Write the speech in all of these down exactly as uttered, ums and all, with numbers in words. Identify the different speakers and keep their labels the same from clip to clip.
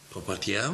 Speaker 1: Papatya.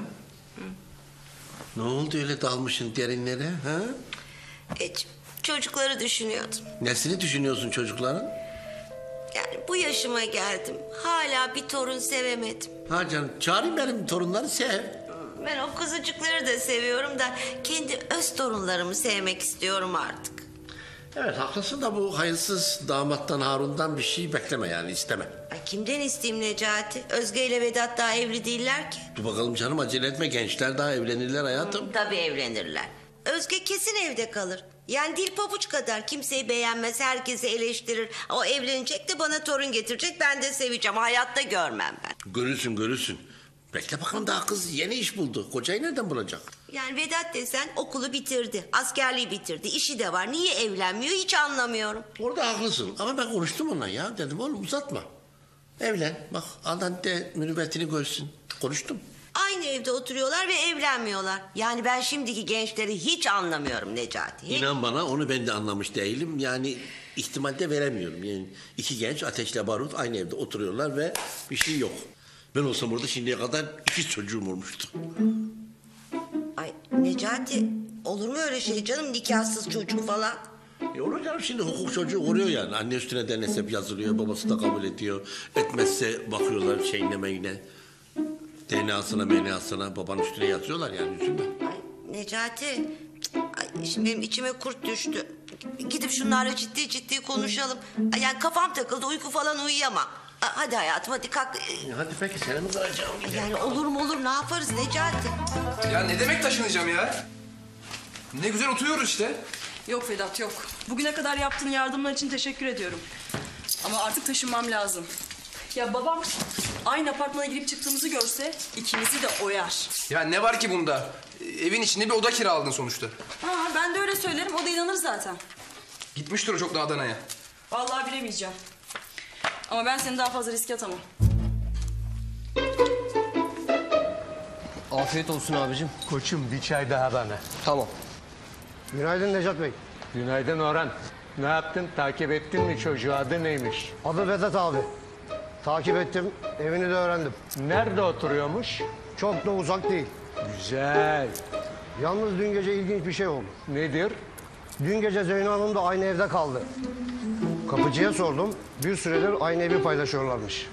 Speaker 1: Ne oldu öyle dalmışsın derinlere? Ha?
Speaker 2: Hiç, çocukları düşünüyordum.
Speaker 1: Nesini düşünüyorsun çocukların?
Speaker 2: Yani bu yaşıma geldim. Hala bir torun sevemedim.
Speaker 1: Ha canım, çağırayım benim torunları sev.
Speaker 2: Ben o kuzucukları da seviyorum da kendi öz torunlarımı sevmek istiyorum artık.
Speaker 1: Evet haklısın da bu hayırsız damattan Harun'dan bir şey bekleme yani isteme.
Speaker 2: Ay, kimden isteyeyim Necati? Özge ile Vedat daha evli değiller ki.
Speaker 1: Dur bakalım canım acele etme, gençler daha evlenirler hayatım.
Speaker 2: Hı, tabii evlenirler. Özge kesin evde kalır. Yani dil pabuç kadar, kimseyi beğenmez, herkesi eleştirir. O evlenecek de bana torun getirecek, ben de seveceğim. Hayatta görmem ben.
Speaker 1: Görürsün görürsün. Bekle bakalım, daha kız yeni iş buldu. Kocayı nereden bulacak?
Speaker 2: Yani Vedat desen okulu bitirdi, askerliği bitirdi, işi de var. Niye evlenmiyor hiç anlamıyorum.
Speaker 1: Orada haklısın ama ben konuştum onunla ya. Dedim oğlum uzatma. Evlen bak, adam de mürüvvetini görsün. Konuştum.
Speaker 2: Aynı evde oturuyorlar ve evlenmiyorlar. Yani ben şimdiki gençleri hiç anlamıyorum Necati. Hiç.
Speaker 1: İnan bana onu ben de anlamış değilim. Yani ihtimalde veremiyorum. Yani iki genç ateşle barut aynı evde oturuyorlar ve bir şey yok. Ben olsam orada şimdiye kadar iki çocuğum olmuştu.
Speaker 2: Ay Necati, olur mu öyle şey canım, nikahsız çocuk falan?
Speaker 1: E olur canım, şimdi hukuk çocuğu koruyor yani. Anne üstüne de nesep yazılıyor, babası da kabul ediyor. Etmezse bakıyorlar şeyine meyine. D N A'sına M N A'sına babanın üstüne yazıyorlar yani, üzülme.
Speaker 2: Ay Necati, ay, şimdi benim içime kurt düştü. Gidip şunlarla ciddi ciddi konuşalım. Ay, yani kafam takıldı, uyku falan uyuyamam. A- Hadi hayatım hadi kalk.
Speaker 1: Hadi peki, seni mi kıracağım?
Speaker 2: Yani olur mu olur, ne yaparız Necati?
Speaker 3: Ya ne demek taşınacağım ya? Ne güzel oturuyoruz işte.
Speaker 4: Yok Vedat yok. Bugüne kadar yaptığın yardımlar için teşekkür ediyorum. Ama artık taşınmam lazım. Ya babam aynı apartmana girip çıktığımızı görse ikimizi de oyar.
Speaker 3: Ya ne var ki bunda? Evin içinde bir oda kiraladın sonuçta.
Speaker 4: Ha, ben de öyle söylerim, o da inanır zaten.
Speaker 3: Gitmiştir o çok da Adana'ya.
Speaker 4: Vallahi bilemeyeceğim. Ama ben seni daha fazla riske atamam.
Speaker 5: Afiyet olsun abicim.
Speaker 6: Koçum bir çay daha bana.
Speaker 5: Tamam.
Speaker 7: Günaydın Necat Bey.
Speaker 6: Günaydın Orhan. Ne yaptın? Takip ettin mi çocuğu? Adı neymiş?
Speaker 7: Adı Vedat abi. Takip ettim, evini de öğrendim.
Speaker 6: Nerede oturuyormuş?
Speaker 7: Çok da uzak değil.
Speaker 6: Güzel.
Speaker 7: Yalnız dün gece ilginç bir şey oldu.
Speaker 6: Nedir?
Speaker 7: Dün gece Zeyno Hanım da aynı evde kaldı. Kapıcıya sordum, bir süredir aynı evi paylaşıyorlarmış.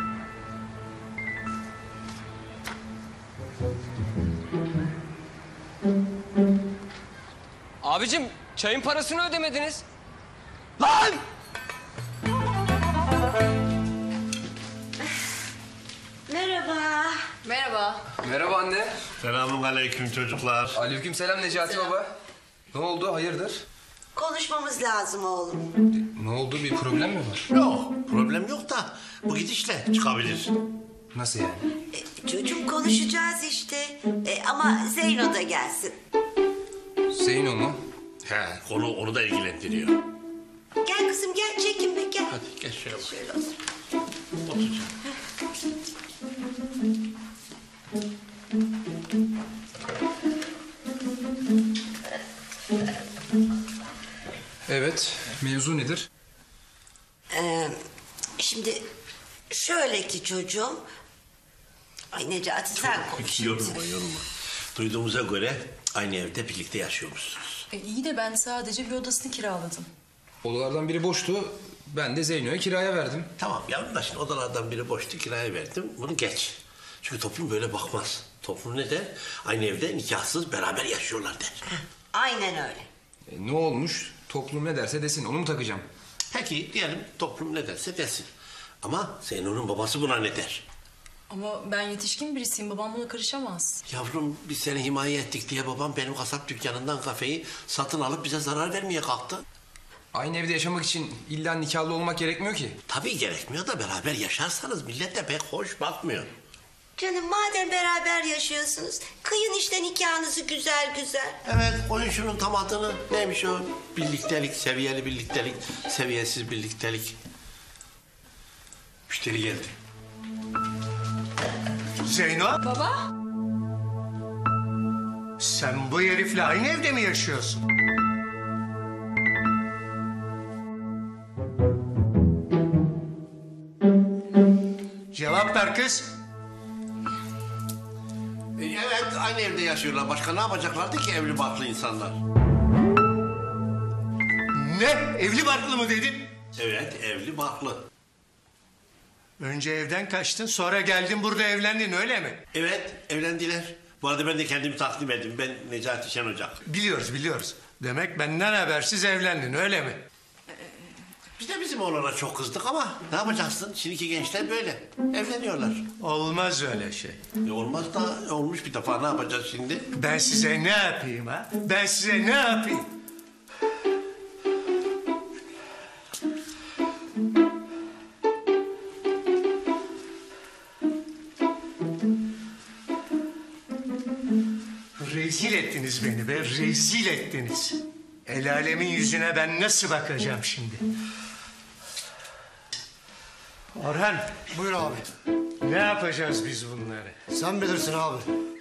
Speaker 5: Abicim çayın parasını ödemediniz.
Speaker 1: Lan!
Speaker 2: Merhaba.
Speaker 4: Merhaba.
Speaker 3: Merhaba anne.
Speaker 1: Selamun aleyküm çocuklar.
Speaker 3: Aleykümselam Necati baba. Ne oldu? Hayırdır?
Speaker 2: Konuşmamız lazım oğlum.
Speaker 3: Ne oldu? Bir problem mi var?
Speaker 1: Yok, problem yok da bu gidişle çıkabilir.
Speaker 3: Nasıl yani?
Speaker 2: E, çocuğum konuşacağız işte. E, ama Zeyno da gelsin.
Speaker 3: Zeyno mu?
Speaker 1: He, konu onu da ilgilendiriyor.
Speaker 2: Gel kızım gel, çekinme gel.
Speaker 1: Hadi gel şöyle bak.
Speaker 2: Şöyle otur.
Speaker 1: Otur.
Speaker 3: Evet. Mevzu nedir?
Speaker 2: Ee, şimdi şöyle ki çocuğum. Ay Necati sen konuş.
Speaker 1: Yorulma yorulma. Duyduğumuza göre aynı evde birlikte yaşıyormuşsunuz.
Speaker 4: E, iyi de ben sadece bir odasını kiraladım.
Speaker 3: Odalardan biri boştu. Ben de Zeyno'ya kiraya verdim.
Speaker 1: Tamam yavrum da şimdi odalardan biri boştu, kiraya verdim. Bunu geç. Çünkü toplum böyle bakmaz. Toplum ne der? Aynı evde nikahsız beraber yaşıyorlar der.
Speaker 2: Aynen öyle.
Speaker 3: E, ne olmuş? Toplum ne derse desin. Onu mu takacağım?
Speaker 1: Peki diyelim toplum ne derse desin. Ama Zeyno'nun babası buna ne der?
Speaker 4: Ama ben yetişkin birisiyim, babam buna karışamaz.
Speaker 1: Yavrum biz seni himaye ettik diye babam benim kasap dükkanından kafeyi satın alıp bize zarar vermeye kalktı.
Speaker 3: Aynı evde yaşamak için illa nikahlı olmak gerekmiyor ki.
Speaker 1: Tabii gerekmiyor da beraber yaşarsanız millet de pek hoş bakmıyor.
Speaker 2: Canım madem beraber yaşıyorsunuz, kıyın işte nikahınızı güzel güzel.
Speaker 1: Evet, koyun şunun tam adını. Neymiş o? Birliktelik, seviyeli birliktelik, seviyesiz birliktelik. Müşteri geldi.
Speaker 6: Zeyno,
Speaker 4: Baba?
Speaker 6: sen bu herifle aynı evde mi yaşıyorsun? Cevap ver kız.
Speaker 1: E, evet, aynı evde yaşıyorlar. Başka ne yapacaklardı ki evli barklı insanlar?
Speaker 6: Ne? Evli barklı mı dedin?
Speaker 1: Evet, evli barklı.
Speaker 6: Önce evden kaçtın, sonra geldin burada evlendin, öyle mi?
Speaker 1: Evet, evlendiler. Bu arada ben de kendimi takdim edeyim. Ben Necati Şen Ocak.
Speaker 6: Biliyoruz, biliyoruz. Demek benden habersiz evlendin, öyle mi?
Speaker 1: Biz de bizim oğlana çok kızdık ama ne yapacaksın? Şimdiki gençler böyle. Evleniyorlar.
Speaker 6: Olmaz öyle şey.
Speaker 1: E olmaz da olmuş bir defa. Ne yapacağız şimdi?
Speaker 6: Ben size ne yapayım ha? Ben size ne yapayım? Rezil ettiniz beni be, rezil ettiniz. El alemin yüzüne ben nasıl bakacağım şimdi? Orhan,
Speaker 7: Buyur abi.
Speaker 6: ne yapacağız biz bunları?
Speaker 7: Sen bilirsin abi.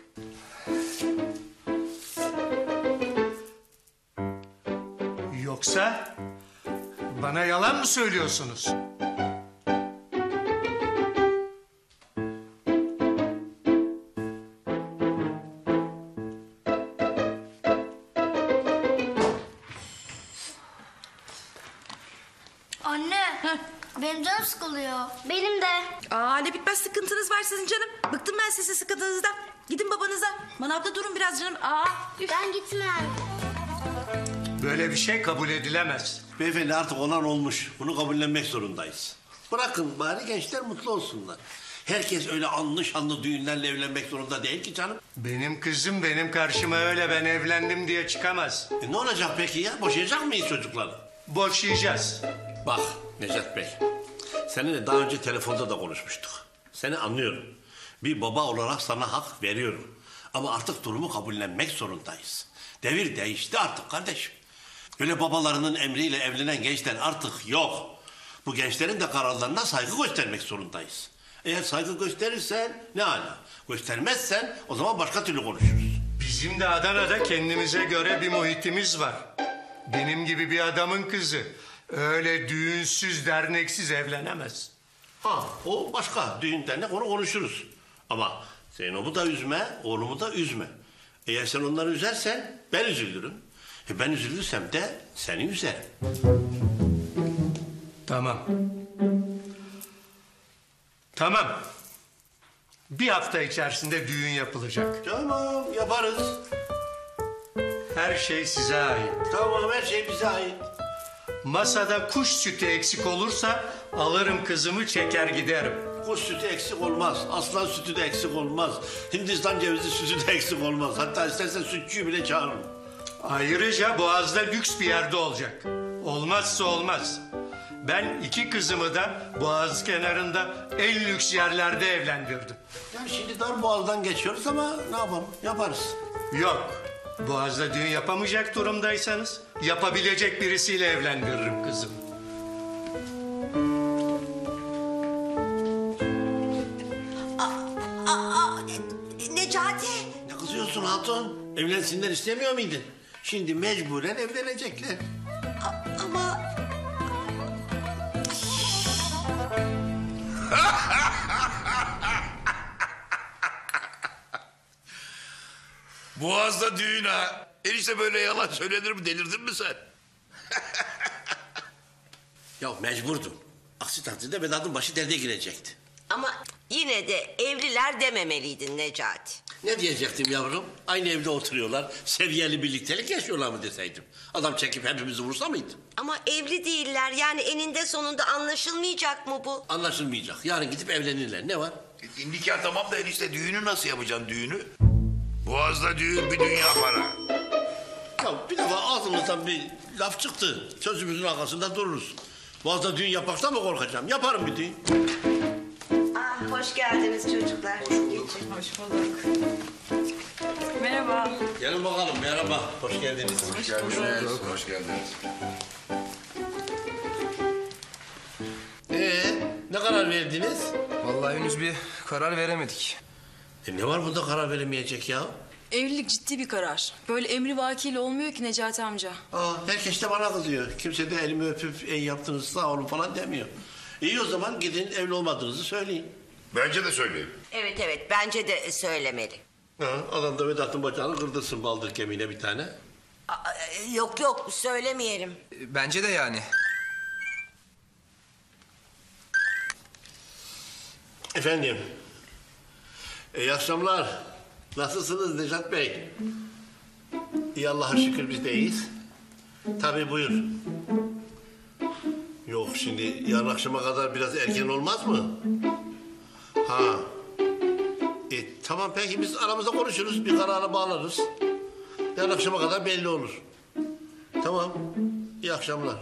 Speaker 6: Yoksa bana yalan mı söylüyorsunuz?
Speaker 8: Anne, benim canım sıkılıyor. Benim de.
Speaker 9: Aa ne bitmez sıkıntınız var sizin canım. Bıktım ben sizin sıkıntınızdan. Gidin babanıza. Manavda durun biraz canım. Aa. üf.
Speaker 8: Ben gitmem.
Speaker 6: Böyle bir şey kabul edilemez.
Speaker 1: Beyefendi artık olan olmuş. Bunu kabullenmek zorundayız. Bırakın bari gençler mutlu olsunlar. Herkes öyle anlı şanlı düğünlerle evlenmek zorunda değil ki canım.
Speaker 6: Benim kızım benim karşıma öyle ben evlendim diye çıkamaz.
Speaker 1: E ne olacak peki ya? Boşayacak mıyız çocukları?
Speaker 6: Boşayacağız.
Speaker 1: Bak Necat Bey, seninle daha önce telefonda da konuşmuştuk. Seni anlıyorum. Bir baba olarak sana hak veriyorum. Ama artık durumu kabullenmek zorundayız. Devir değişti artık kardeşim. Öyle babalarının emriyle evlenen gençler artık yok. Bu gençlerin de kararlarına saygı göstermek zorundayız. Eğer saygı gösterirsen ne ala. Göstermezsen o zaman başka türlü konuşuruz.
Speaker 6: Bizim de Adana'da kendimize göre bir muhitimiz var. Benim gibi bir adamın kızı öyle düğünsüz derneksiz evlenemez.
Speaker 1: Ha, o başka. Düğün dernek onu konuşuruz. Ama Zeynep'u da üzme, oğlumu da üzme. Eğer sen onları üzersen ben üzülürüm. E ben üzülürsem de seni üzerim.
Speaker 6: Tamam. Tamam. Bir hafta içerisinde düğün yapılacak.
Speaker 1: Tamam, yaparız.
Speaker 6: Her şey size ait.
Speaker 1: Tamam, her şey bize ait.
Speaker 6: Masada kuş sütü eksik olursa alırım kızımı çeker giderim.
Speaker 1: Kuş sütü eksik olmaz. Aslan sütü de eksik olmaz. Hindistan cevizi sütü de eksik olmaz. Hatta istersen sütçüyü bile çağırırım.
Speaker 6: Ayrıca Boğaz'da lüks bir yerde olacak. Olmazsa olmaz. Ben iki kızımı da Boğaz kenarında en lüks yerlerde evlendirdim.
Speaker 1: Yani şimdi dar boğazdan geçiyoruz ama ne yapalım? Yaparız.
Speaker 6: Yok. Boğaz'da düğün yapamayacak durumdaysanız yapabilecek birisiyle evlendiririm kızımı.
Speaker 2: Aa, e, Necati.
Speaker 1: Ne kızıyorsun hatun? Evlensinler istemiyor muydun? Şimdi mecburen evlenecekler.
Speaker 2: A- ama
Speaker 10: Boğaz'da düğün ha. Enişte böyle yalan söylenir mi? Delirdin mi sen?
Speaker 1: Ya mecburdun. Aksi takdirde Vedat'ın başı derde girecekti.
Speaker 2: ama yine de evliler dememeliydin Necati.
Speaker 1: Ne diyecektim yavrum? Aynı evde oturuyorlar. Seviyeli birliktelik yaşıyorlar mı deseydim? Adam çekip hepimizi vursa mıydı?
Speaker 2: Ama evli değiller. Yani eninde sonunda anlaşılmayacak mı bu?
Speaker 1: Anlaşılmayacak. Yarın gidip evlenirler. Ne var?
Speaker 10: E, nikah tamam da enişte düğünü nasıl yapacaksın düğünü? Boğaz'da düğün bir dünya para.
Speaker 1: Ya bir defa ağzımızdan bir laf çıktı. Sözümüzün arkasında dururuz. Boğaz'da düğün yapmaktan mı korkacağım? Yaparım bir düğün.
Speaker 2: Ah, hoş geldiniz çocuklar. Hoş bulduk.
Speaker 4: Hoş bulduk. Merhaba.
Speaker 1: Gelin bakalım. Merhaba. Hoş geldiniz.
Speaker 10: Hoş geldiniz. Hoş geldiniz.
Speaker 1: Ee, ne karar verdiniz?
Speaker 3: Vallahi henüz bir karar veremedik.
Speaker 1: E ne var bunda karar veremeyecek ya?
Speaker 4: Evlilik ciddi bir karar. Böyle emri vakiyle olmuyor ki Necati amca.
Speaker 1: Aa, herkes de bana kızıyor. Kimse de elimi öpüp iyi yaptınız sağ olun falan demiyor. İyi o zaman gidin evli olmadığınızı söyleyin.
Speaker 10: Bence de söyleyeyim.
Speaker 2: Evet evet bence de söylemeli.
Speaker 1: Ha, adam da Vedat'ın bacağını kırdırsın baldır kemiğine bir tane.
Speaker 2: Aa, yok yok söylemeyelim.
Speaker 3: E, Bence de yani.
Speaker 1: Efendim. İyi akşamlar. Nasılsınız Necat Bey? İyi Allah'a şükür biz de iyiyiz. Tabii buyur. Yok şimdi yarın akşama kadar biraz erken olmaz mı? Ha. E, tamam peki biz aramızda konuşuruz. Bir karara bağlarız. Yarın akşama kadar belli olur. Tamam. İyi akşamlar.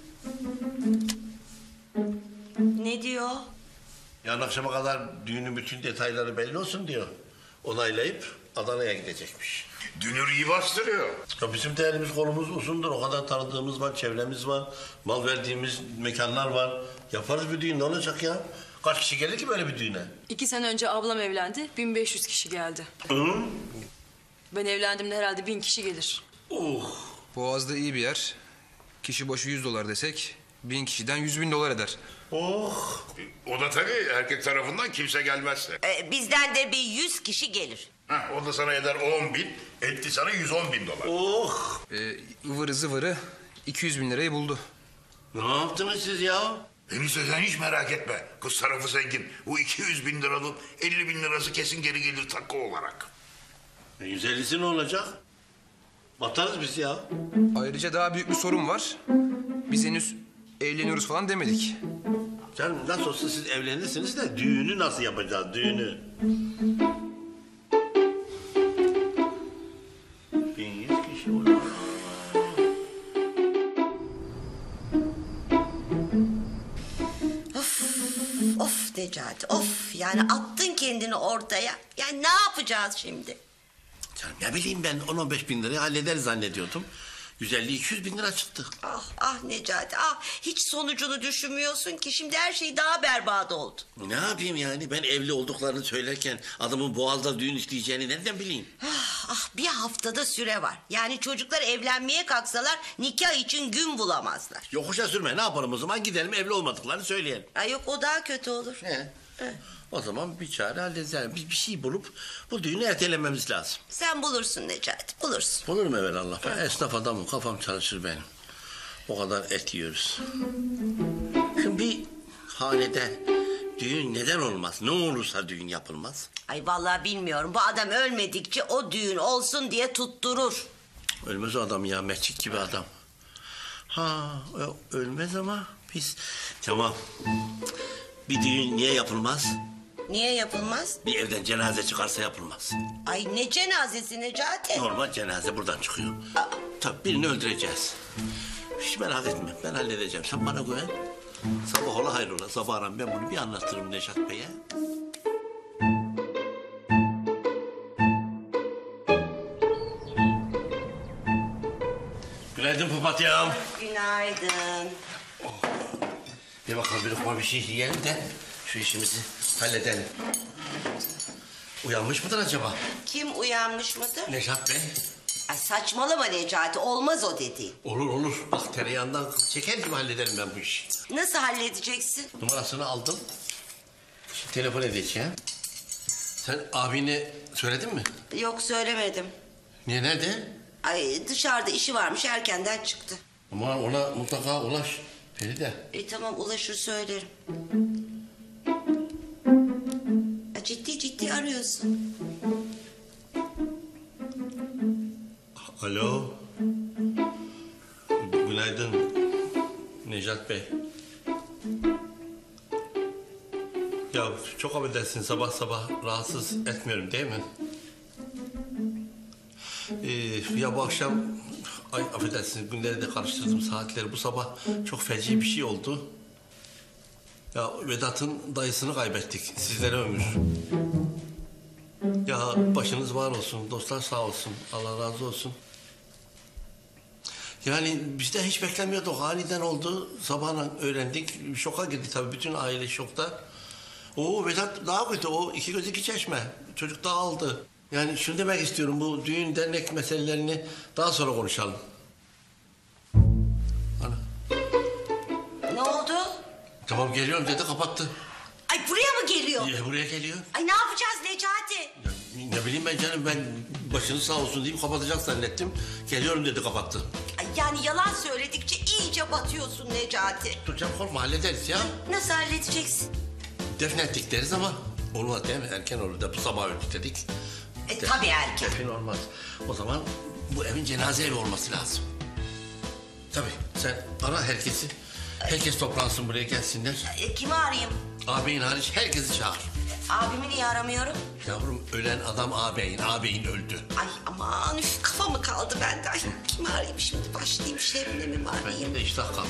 Speaker 2: Ne diyor?
Speaker 1: Yarın akşama kadar düğünün bütün detayları belli olsun diyor. Onaylayıp Adana'ya gidecekmiş.
Speaker 10: Dünür iyi bastırıyor.
Speaker 1: Ya bizim de elimiz kolumuz uzundur. O kadar tanıdığımız var, çevremiz var. Mal verdiğimiz mekanlar var. Yaparız bir düğün ne olacak ya? Kaç kişi gelir ki böyle bir düğüne?
Speaker 4: İki sene önce ablam evlendi. bin beş yüz kişi geldi.
Speaker 1: Hı?
Speaker 4: Ben evlendiğimde herhalde bin kişi gelir.
Speaker 1: Oh.
Speaker 3: Boğaz'da iyi bir yer. Kişi başı yüz dolar desek bin kişiden yüz bin dolar eder.
Speaker 1: Oh.
Speaker 10: O da tabii erkek tarafından kimse gelmezse.
Speaker 2: Ee, bizden de bir yüz kişi gelir.
Speaker 10: Heh, o da sana eder on bin, etti sana yüz on bin dolar.
Speaker 1: Oh.
Speaker 3: Ee, ıvırı zıvırı iki yüz bin lirayı buldu.
Speaker 1: Ne yaptınız siz ya?
Speaker 10: Enişte sen hiç merak etme. Kız tarafı zengin. Bu iki yüz bin liralık elli bin lirası kesin geri gelir takı olarak.
Speaker 1: E, yüz ellisi ne olacak? Batarız biz ya.
Speaker 3: Ayrıca daha büyük bir sorun var. Biz henüz evleniyoruz falan demedik.
Speaker 1: Canım nasıl olsa siz evlenirsiniz de düğünü nasıl yapacağız düğünü? bin yüz kişi olur.
Speaker 2: Of Necati of yani attın kendini ortaya. Yani ne yapacağız şimdi?
Speaker 1: Canım ne bileyim ben on on beş bin lirayı hallederiz zannediyordum. yüz elli iki yüz bin lira çıktı.
Speaker 2: Ah ah Necati ah hiç sonucunu düşünmüyorsun ki şimdi her şey daha berbat oldu.
Speaker 1: Ne yapayım yani ben evli olduklarını söylerken adamın Boğaz'da düğün isteyeceğini nereden bileyim?
Speaker 2: Ah, ah bir haftada süre var. Yani çocuklar evlenmeye kalksalar nikah için gün bulamazlar.
Speaker 1: Yokuşa sürme ne yapalım o zaman gidelim evli olmadıklarını söyleyelim.
Speaker 2: Ay yok o daha kötü olur.
Speaker 1: He. O zaman bir çare hallederiz. Yani biz bir şey bulup bu düğünü ertelememiz lazım.
Speaker 2: Sen bulursun Necati bulursun.
Speaker 1: Olur mu evvelallah? Ben esnaf adamım kafam çalışır benim. O kadar et yiyoruz. Şimdi bir hanede düğün neden olmaz? Ne olursa düğün yapılmaz.
Speaker 2: Ay vallahi bilmiyorum bu adam ölmedikçe o düğün olsun diye tutturur.
Speaker 1: Ölmez o adam ya mekçik gibi adam. Ha ölmez ama biz... Tamam. Bir düğün niye yapılmaz?
Speaker 2: Niye yapılmaz?
Speaker 1: Bir evden cenaze çıkarsa yapılmaz.
Speaker 2: Ay ne cenazesi Necati?
Speaker 1: Normal cenaze buradan çıkıyor. Tabii birini öldüreceğiz. Hiç merak etme ben halledeceğim. Sen bana güven. Sabah ola hayrola. Sabah aram ben bunu bir anlatırım Neşat Bey'e. Günaydın papatyam.
Speaker 2: Günaydın.
Speaker 1: Bir bakalım bir lokma bir şey yiyelim de şu işimizi halledelim. Uyanmış mıdır acaba?
Speaker 2: Kim uyanmış mıdır?
Speaker 1: Neşat Bey.
Speaker 2: Ay saçmalama Necati olmaz o dediğin.
Speaker 1: Olur olur. Bak tereyağından çeker gibi hallederim ben bu işi.
Speaker 2: Nasıl halledeceksin?
Speaker 1: Numarasını aldım. Şimdi telefon edeceğim. Sen abine söyledin mi?
Speaker 2: Yok söylemedim.
Speaker 1: Niye nerede?
Speaker 2: Ay dışarıda işi varmış erkenden çıktı.
Speaker 1: Ama ona mutlaka ulaş Feride.
Speaker 2: E tamam ulaşır söylerim. Ya, ciddi ciddi arıyorsun.
Speaker 1: Alo. Günaydın Necat Bey. Ya çok affedersin sabah sabah rahatsız etmiyorum değil mi? Ee, ya bu akşam ay affedersiniz günleri de karıştırdım saatleri bu sabah çok feci bir şey oldu. Ya Vedat'ın dayısını kaybettik sizlere ömür. Ya başınız var olsun dostlar sağ olsun Allah razı olsun. Yani biz de hiç beklemiyorduk aniden oldu sabahla öğrendik şoka girdi tabii bütün aile şokta. Oo Vedat daha kötü o iki göz iki çeşme çocuk dağıldı. Yani şunu demek istiyorum bu düğün dernek meselelerini daha sonra konuşalım. Ana.
Speaker 2: Ne oldu?
Speaker 1: Tamam geliyorum dedi kapattı.
Speaker 2: Ay buraya mı geliyor?
Speaker 1: Ee, buraya geliyor.
Speaker 2: Ay ne yapacağız Necati?
Speaker 1: Ya, Ne bileyim ben canım, ben başınız sağ olsun deyip kapatacak zannettim. Geliyorum dedi, kapattı.
Speaker 2: Ay, yani yalan söyledikçe iyice batıyorsun Necati.
Speaker 1: Dur canım, korkma, hallederiz ya.
Speaker 2: Nasıl halledeceksin?
Speaker 1: Defnettik deriz ama olmaz değil mi? Erken olur da bu sabah öldük dedik.
Speaker 2: E, tabii erken.
Speaker 1: Defin olmaz. O zaman bu evin cenaze evi olması lazım. Tabii sen ara herkesi. Herkes toplansın, buraya gelsinler.
Speaker 2: E, kimi arayayım?
Speaker 1: Ağabeyin hariç herkesi çağır.
Speaker 2: Abimi niye aramıyorum?
Speaker 1: Yavrum, ölen adam ağabeyin. Ağabeyin öldü.
Speaker 2: Ay aman üf, kafa mı kaldı bende? Ay, kimi arayayım şimdi? Başlayayım Şebnem'i mi arayayım?
Speaker 1: Benim de iştah kalmadı.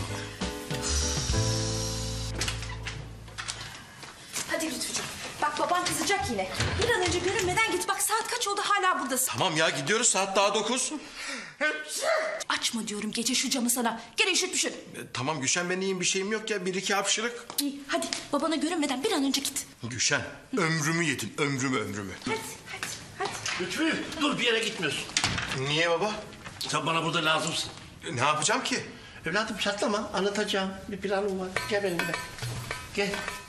Speaker 9: Hadi Lütfücüğüm. Bak baban kızacak yine. Bir an önce görünmeden git. Bak saat kaç oldu hala buradasın.
Speaker 11: Tamam ya, gidiyoruz, saat daha dokuz.
Speaker 9: Açma diyorum gece şu camı sana. Gene üşütmüşsün.
Speaker 11: E, tamam Gülşen, ben iyiyim, bir şeyim yok ya, bir iki hapşırık.
Speaker 9: İyi hadi babana görünmeden bir an önce git.
Speaker 11: Gülşen, ömrümü yedin, ömrümü ömrümü.
Speaker 9: Hadi hadi hadi.
Speaker 1: Lütfü, dur, bir yere gitmiyorsun.
Speaker 11: Niye baba?
Speaker 1: Sen bana burada lazımsın.
Speaker 11: E, ne yapacağım ki?
Speaker 1: Evladım çatlama, anlatacağım. Bir planım var. Gel benimle. Gel.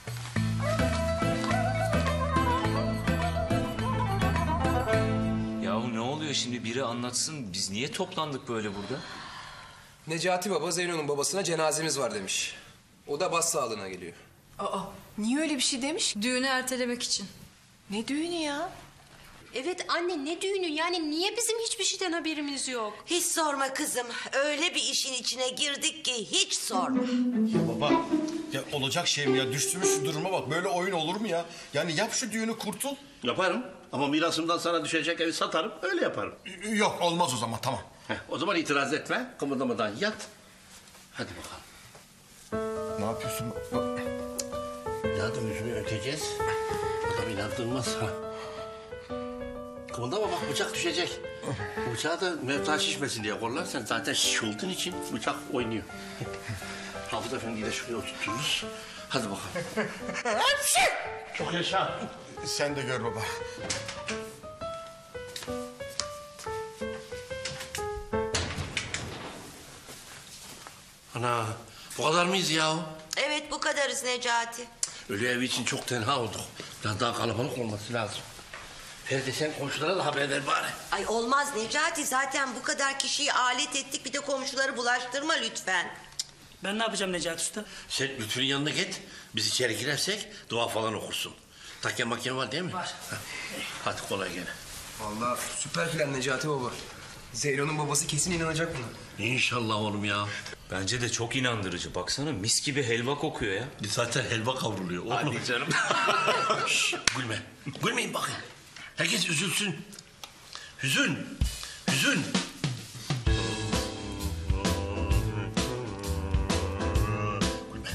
Speaker 12: Yahu ne oluyor şimdi, biri anlatsın. Biz niye toplandık böyle burada?
Speaker 3: Necati Baba Zeyno'nun babasına cenazemiz var demiş. O da bas sağlığına geliyor.
Speaker 4: Aa, niye öyle bir şey demiş? Düğünü ertelemek için.
Speaker 9: Ne düğünü ya?
Speaker 13: Evet anne, ne düğünü? Yani niye bizim hiçbir şeyden haberimiz yok?
Speaker 2: Hiç sorma kızım. Öyle bir işin içine girdik ki hiç sorma.
Speaker 11: Ya baba, ya olacak şey mi ya? Düştüğümüz şu duruma bak, böyle oyun olur mu ya? Yani yap şu düğünü, kurtul.
Speaker 1: Yaparım ama mirasımdan sana düşecek evi satarım, öyle yaparım.
Speaker 11: Yok, olmaz o zaman, tamam.
Speaker 1: Heh, o zaman itiraz etme, kımıldamadan yat. Hadi bakalım.
Speaker 11: Ne yapıyorsun?
Speaker 1: Yardım yüzünü öteceğiz. Adam inandırmaz. Ha. Kımıldama bak, bıçak düşecek. Bıçağı da mevta şişmesin diye kollar. Sen zaten şiş olduğun için bıçak oynuyor. Hafız Efendi'yi de şuraya oturturuz. Hadi bakalım. Çok yaşa.
Speaker 11: Sen de gör baba.
Speaker 1: Ana, bu kadar mıyız ya?
Speaker 2: Evet bu kadarız Necati.
Speaker 1: Ölü evi için çok tenha olduk. Biraz daha kalabalık olması lazım. Feride, sen komşulara da haber ver bari.
Speaker 2: Ay olmaz Necati, zaten bu kadar kişiyi alet ettik, bir de komşuları bulaştırma lütfen.
Speaker 14: Ben ne yapacağım Necati Usta?
Speaker 1: Sen Lütfü'nün yanına git. Biz içeri girersek dua falan okursun. Takken makken var değil mi?
Speaker 3: Var.
Speaker 1: Hadi kolay gele.
Speaker 3: Vallahi süper plan Necati Baba. Zeyno'nun babası kesin inanacak buna.
Speaker 1: İnşallah oğlum ya.
Speaker 12: Bence de çok inandırıcı. Baksana, mis gibi helva kokuyor ya.
Speaker 1: Zaten helva kavruluyor oğlum.
Speaker 12: Hadi canım.
Speaker 1: Şş, gülme. Gülmeyin bakın. Herkes üzülsün. Hüzün. Hüzün. Gülme.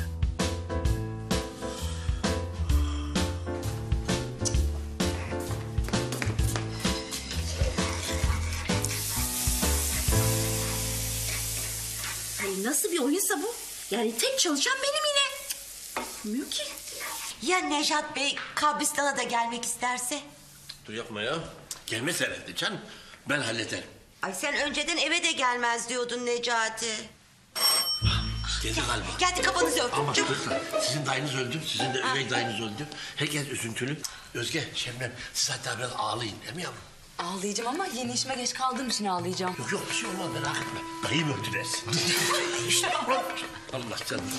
Speaker 9: Ay nasıl bir oyunsa bu? Yani tek çalışan benim yine. Olmuyor ki.
Speaker 2: Ya Nejat Bey kabristana da gelmek isterse?
Speaker 1: Dur yapma ya. Gelmez herhalde canım. Ben hallederim.
Speaker 2: Ay sen önceden eve de gelmez diyordun Necati.
Speaker 1: Geldi galiba.
Speaker 2: Geldi, kafanızı örtün.
Speaker 1: Ama
Speaker 2: Çabuk.
Speaker 1: kızlar, sizin dayınız öldü, sizin de üvey dayınız öldü. Herkes üzüntülü. Özge, Şebnem, siz hatta biraz ağlayın değil mi yavrum?
Speaker 4: Ağlayacağım ama yeni işime geç kaldığım için ağlayacağım.
Speaker 1: Yok yok, bir şey olmaz, merak etme. Dayım öldü dersin. İşte Allah canını.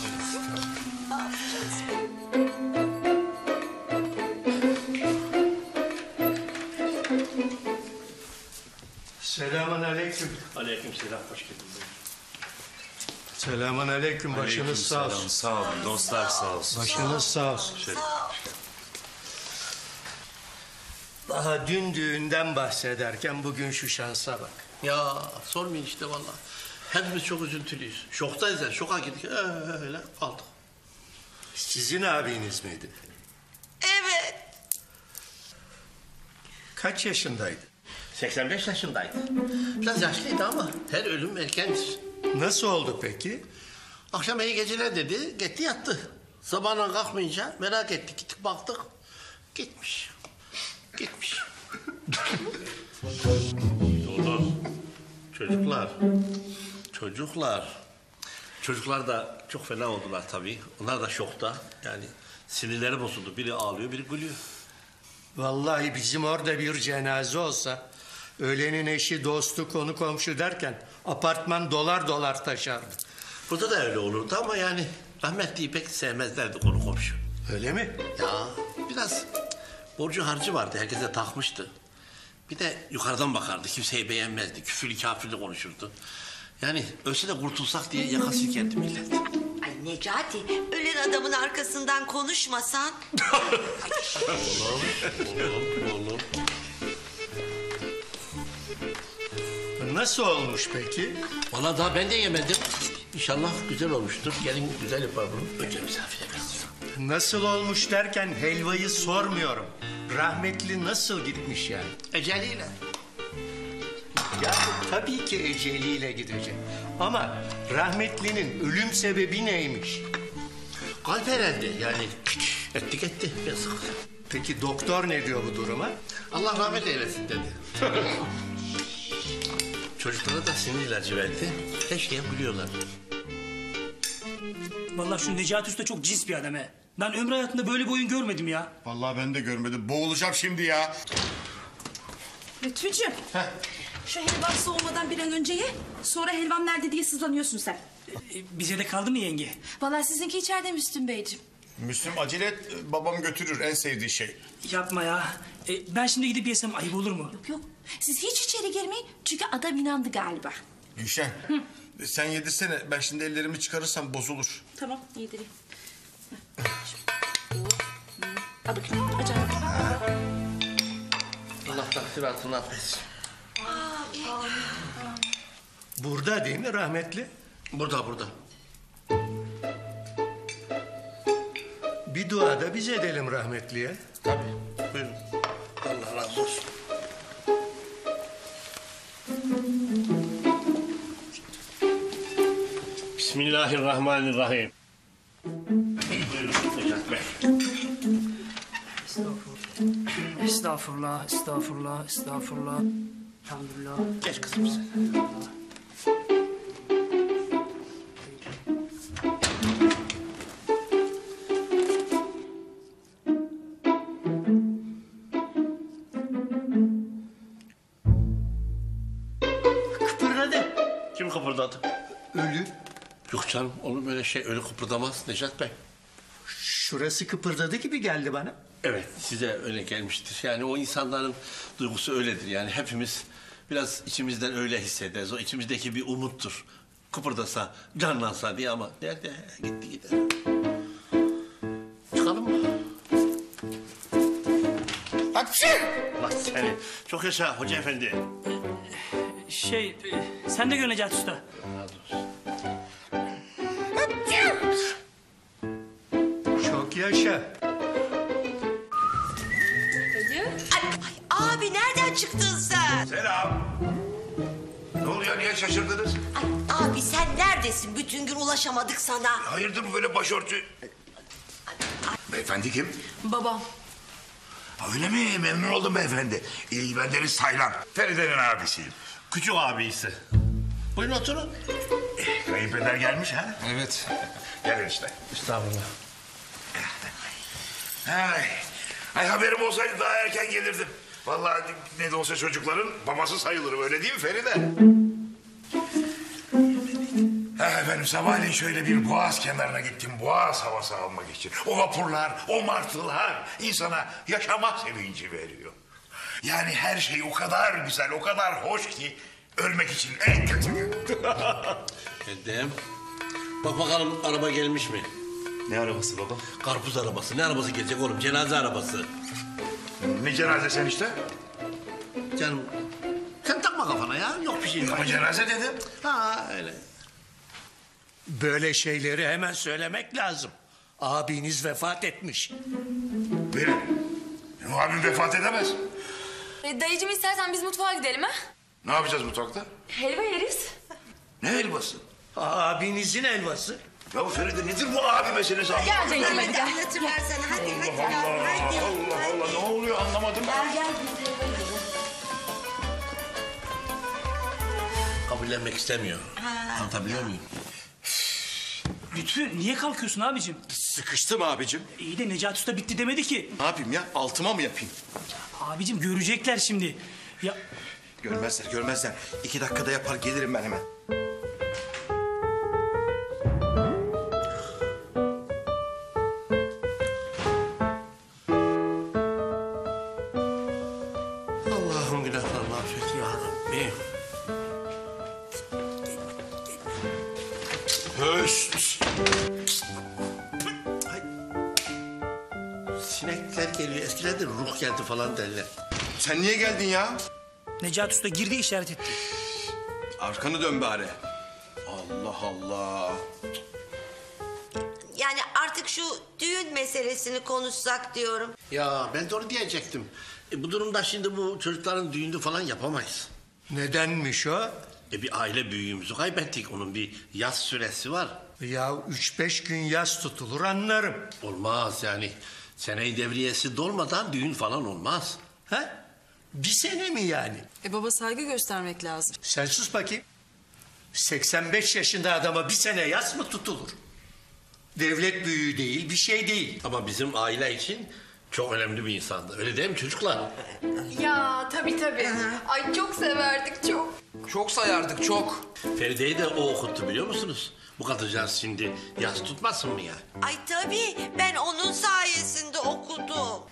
Speaker 6: Selamun aleyküm.
Speaker 1: Aleyküm selam, hoş geldin.
Speaker 6: Selamun aleyküm, başınız sağ olsun.
Speaker 12: Sağ olun, dostlar sağ olsun.
Speaker 6: Başınız sağ olsun. Daha dün düğünden bahsederken bugün şu şansa bak.
Speaker 1: Ya sormayın işte vallahi. Hepimiz çok üzüntülüyüz. Şoktayız yani, şoka gittik. Öyle kaldık.
Speaker 6: Sizin abiniz miydi?
Speaker 2: Evet.
Speaker 6: Kaç yaşındaydı?
Speaker 1: seksen beş yaşındaydı. Biraz yaşlıydı ama her ölüm erkendir.
Speaker 6: Nasıl oldu peki?
Speaker 1: Akşam iyi geceler dedi, gitti yattı. Sabahına kalkmayınca merak ettik, gittik baktık. Gitmiş. Gitmiş. Doğru. Çocuklar. Çocuklar. Çocuklar da çok fena oldular tabii. Onlar da şokta. Yani sinirleri bozuldu. Biri ağlıyor, biri gülüyor.
Speaker 6: Vallahi bizim orada bir cenaze olsa... ölenin eşi, dostu, konu komşu derken... apartman dolar dolar taşardı.
Speaker 1: Burada da öyle olurdu ama yani... rahmetliyi pek sevmezlerdi konu komşu.
Speaker 6: Öyle mi?
Speaker 1: Ya biraz borcu harcı vardı. Herkese takmıştı. Bir de yukarıdan bakardı. Kimseyi beğenmezdi. Küfürlü kafirli konuşurdu. Yani ölse de kurtulsak diye yaka silkerdi millet.
Speaker 2: Ay Necati, ölen adamın arkasından konuşmasan.
Speaker 1: Oğlum, oğlum, oğlum.
Speaker 6: Nasıl olmuş peki?
Speaker 1: Vallahi daha ben de yemedim. İnşallah güzel olmuştur. Gelin güzel yapar bunu. Önce misafire biraz.
Speaker 6: Nasıl olmuş derken helvayı sormuyorum. Rahmetli nasıl gitmiş yani?
Speaker 1: Eceliyle.
Speaker 6: Ya tabii ki eceliyle gidecek. Ama rahmetlinin ölüm sebebi neymiş?
Speaker 1: Kalp herhalde yani ettik etti yazık.
Speaker 6: Peki doktor ne diyor bu duruma?
Speaker 1: Allah rahmet eylesin dedi. Çocuklara da sinir ilacı verdi. Her şeye gülüyorlar.
Speaker 14: Vallahi şu Necati Usta çok cins bir adam he. Ben ömrü hayatımda böyle bir oyun görmedim ya.
Speaker 11: Vallahi ben de görmedim. Boğulacağım şimdi ya.
Speaker 9: Lütfücüğüm. Şu helva soğumadan bir an önce ye. Sonra helvam nerede diye sızlanıyorsun sen.
Speaker 14: E, bize de kaldı mı yenge?
Speaker 9: Vallahi sizinki içeride Müslüm Beyciğim.
Speaker 11: Müslüm acele et. Babam götürür en sevdiği şey.
Speaker 14: Yapma ya. E, ben şimdi gidip yesem ayıp olur mu?
Speaker 9: Yok yok. Siz hiç içeri girmeyin. Çünkü adam inandı galiba.
Speaker 11: Gülşen. Sen yedirsene. Ben şimdi ellerimi çıkarırsam bozulur.
Speaker 9: Tamam yedireyim. Al bakayım. Acayip.
Speaker 1: Allah taksiratını affetsin.
Speaker 6: Burada değil mi rahmetli?
Speaker 1: Burada burada.
Speaker 6: Bir dua da biz edelim rahmetliye.
Speaker 1: Tabii. Buyurun. Allah razı olsun.
Speaker 15: Bismillahirrahmanirrahim.
Speaker 1: Buyurun Necat Bey.
Speaker 14: Estağfurullah, estağfurullah, estağfurullah. Elhamdülillah.
Speaker 1: Geç kızım sen.
Speaker 6: Kıpırdadı.
Speaker 1: Kim kıpırdadı?
Speaker 6: Ölü.
Speaker 1: Yok canım olur böyle şey ölü kıpırdamaz Necat Bey.
Speaker 6: Şurası kıpırdadı gibi geldi bana.
Speaker 1: Evet size öyle gelmiştir. Yani o insanların duygusu öyledir. Yani hepimiz biraz içimizden öyle hissederiz. O içimizdeki bir umuttur. Kıpırdasa, canlansa diye ama nerede? Gitti gider. Çıkalım mı?
Speaker 11: Hapşi!
Speaker 1: Lan seni. Çok yaşa hoca efendi.
Speaker 14: Şey, e, sen de gör Necati Usta.
Speaker 1: Razı olsun.
Speaker 6: Çok yaşa.
Speaker 2: Ay, ay, abi nereden çıktın sen?
Speaker 10: Selam. Ne oluyor, niye şaşırdınız?
Speaker 2: Ay, abi sen neredesin? Bütün gün ulaşamadık sana.
Speaker 10: Hayırdır bu böyle başörtü? Beyefendi kim?
Speaker 9: Babam.
Speaker 10: Ha, öyle mi? Memnun oldum beyefendi. Ee, ben Deniz Taylan. Feride'nin abisiyim.
Speaker 1: Küçük abisi. Buyurun oturun.
Speaker 10: Eh, kayınpeder gelmiş ha?
Speaker 3: Evet.
Speaker 10: Gelin işte.
Speaker 1: Estağfurullah.
Speaker 10: Ay, ay haberim olsaydı daha erken gelirdim. Vallahi ne de olsa çocukların babası sayılırım, öyle değil mi Feride? Ha, efendim sabahleyin şöyle bir boğaz kenarına gittim, boğaz havası almak için. O vapurlar, o martılar insana yaşama sevinci veriyor. Yani her şey o kadar güzel, o kadar hoş ki ölmek için en kötü gün.
Speaker 1: Geldim. Bak bakalım araba gelmiş mi?
Speaker 12: Ne arabası baba?
Speaker 1: Karpuz arabası. Ne arabası gelecek oğlum? Cenaze arabası.
Speaker 10: Ne cenaze sen işte?
Speaker 1: Canım sen takma kafana ya. Yok bir şey.
Speaker 10: Ama cenaze dedim.
Speaker 1: Ha öyle.
Speaker 6: Böyle şeyleri hemen söylemek lazım. Abiniz vefat etmiş.
Speaker 10: Benim. O abim vefat edemez.
Speaker 13: E, dayıcım istersen biz mutfağa gidelim ha?
Speaker 10: Ne yapacağız mutfakta?
Speaker 13: Helva yeriz.
Speaker 10: Ne helvası?
Speaker 6: Abinizin helvası.
Speaker 10: Ya Feride nedir bu abi meselesi? Allah
Speaker 13: Gel Cengiz hadi gel.
Speaker 2: Anlatırlar sana. Hadi hadi.
Speaker 10: Allah,
Speaker 2: hadi,
Speaker 10: Allah
Speaker 2: hadi.
Speaker 10: Allah, ne oluyor anlamadım.
Speaker 13: Gel gel biz helva yiyelim.
Speaker 1: Kabullenmek istemiyor. Anlatabiliyor muyum?
Speaker 14: Lütfü niye kalkıyorsun abicim?
Speaker 11: Sıkıştım abicim.
Speaker 14: İyi de Necati Usta bitti demedi ki.
Speaker 11: Ne yapayım ya? Altıma mı yapayım?
Speaker 14: Abicim görecekler şimdi. Ya
Speaker 11: Görmezler, görmezler. İki dakikada yapar gelirim ben hemen.
Speaker 1: Allah'ım günahlarını affet ya Rabbi. Höst. Ay. Sinekler geliyor. Eskiden de ruh geldi falan derler.
Speaker 11: Sen niye geldin ya?
Speaker 14: Necati Usta girdi işaret etti.
Speaker 11: Arkanı dön bari. Allah Allah.
Speaker 2: Yani artık şu düğün meselesini konuşsak diyorum.
Speaker 1: Ya ben de onu diyecektim. E, bu durumda şimdi bu çocukların düğünü falan yapamayız.
Speaker 6: Nedenmiş o?
Speaker 1: E, bir aile büyüğümüzü kaybettik. Onun bir yaz süresi var.
Speaker 6: Ya üç beş gün yaz tutulur anlarım.
Speaker 1: Olmaz yani. Seneyi devriyesi dolmadan düğün falan olmaz.
Speaker 6: Ha? Bir sene mi yani?
Speaker 4: E baba saygı göstermek lazım.
Speaker 6: Sen sus bakayım. seksen beş yaşında adama bir sene yaz mı tutulur? Devlet büyüğü değil, bir şey değil.
Speaker 1: Ama bizim aile için çok önemli bir insandı. Öyle değil mi çocuklar?
Speaker 13: Ya tabii tabii. Ay çok severdik çok.
Speaker 3: Çok sayardık çok.
Speaker 1: Feride'yi de o okuttu biliyor musunuz? Bu kadıncağız şimdi yaz tutmasın mı ya?
Speaker 2: Ay tabii ben onun sayesinde okudum.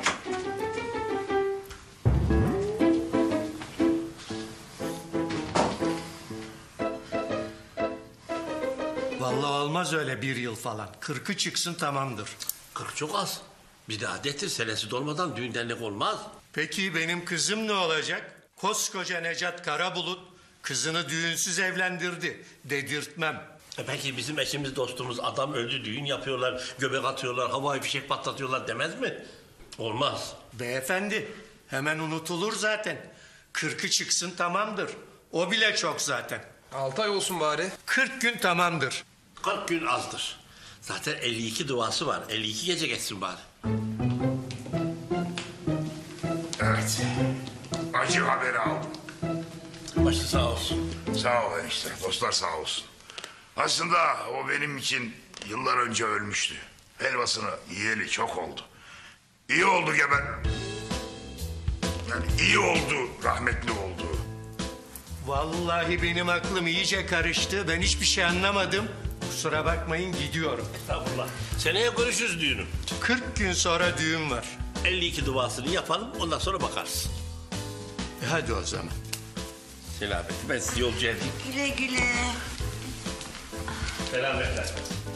Speaker 6: Vallahi olmaz öyle bir yıl falan. Kırkı çıksın tamamdır.
Speaker 1: Kırk çok az. Bir daha adettir senesi dolmadan düğün dernek olmaz.
Speaker 6: Peki benim kızım ne olacak? Koskoca Necat Karabulut kızını düğünsüz evlendirdi. Dedirtmem.
Speaker 1: E peki bizim eşimiz dostumuz adam öldü düğün yapıyorlar, göbek atıyorlar, havai fişek patlatıyorlar demez mi? Olmaz.
Speaker 6: Beyefendi hemen unutulur zaten. Kırkı çıksın tamamdır. O bile çok zaten.
Speaker 3: Altı ay olsun bari.
Speaker 6: Kırk gün tamamdır.
Speaker 1: Kırk gün azdır. Zaten elli iki duası var. elli iki gece geçsin bari.
Speaker 10: Evet. Acı haberi aldım.
Speaker 1: Başı sağ olsun.
Speaker 10: Sağ ol enişte. Dostlar sağ olsun. Aslında o benim için yıllar önce ölmüştü. Helvasını yiyeli çok oldu. İyi oldu geber. Yani iyi oldu, rahmetli oldu.
Speaker 6: Vallahi benim aklım iyice karıştı. Ben hiçbir şey anlamadım. Kusura bakmayın gidiyorum.
Speaker 1: Estağfurullah. Seneye görüşürüz düğünü.
Speaker 6: Kırk gün sonra düğün var.
Speaker 1: elli iki duasını yapalım ondan sonra bakarız.
Speaker 6: E hadi o zaman.
Speaker 1: Selamet. Ben sizi yolcu edeyim.
Speaker 2: Güle güle.
Speaker 1: Selametler.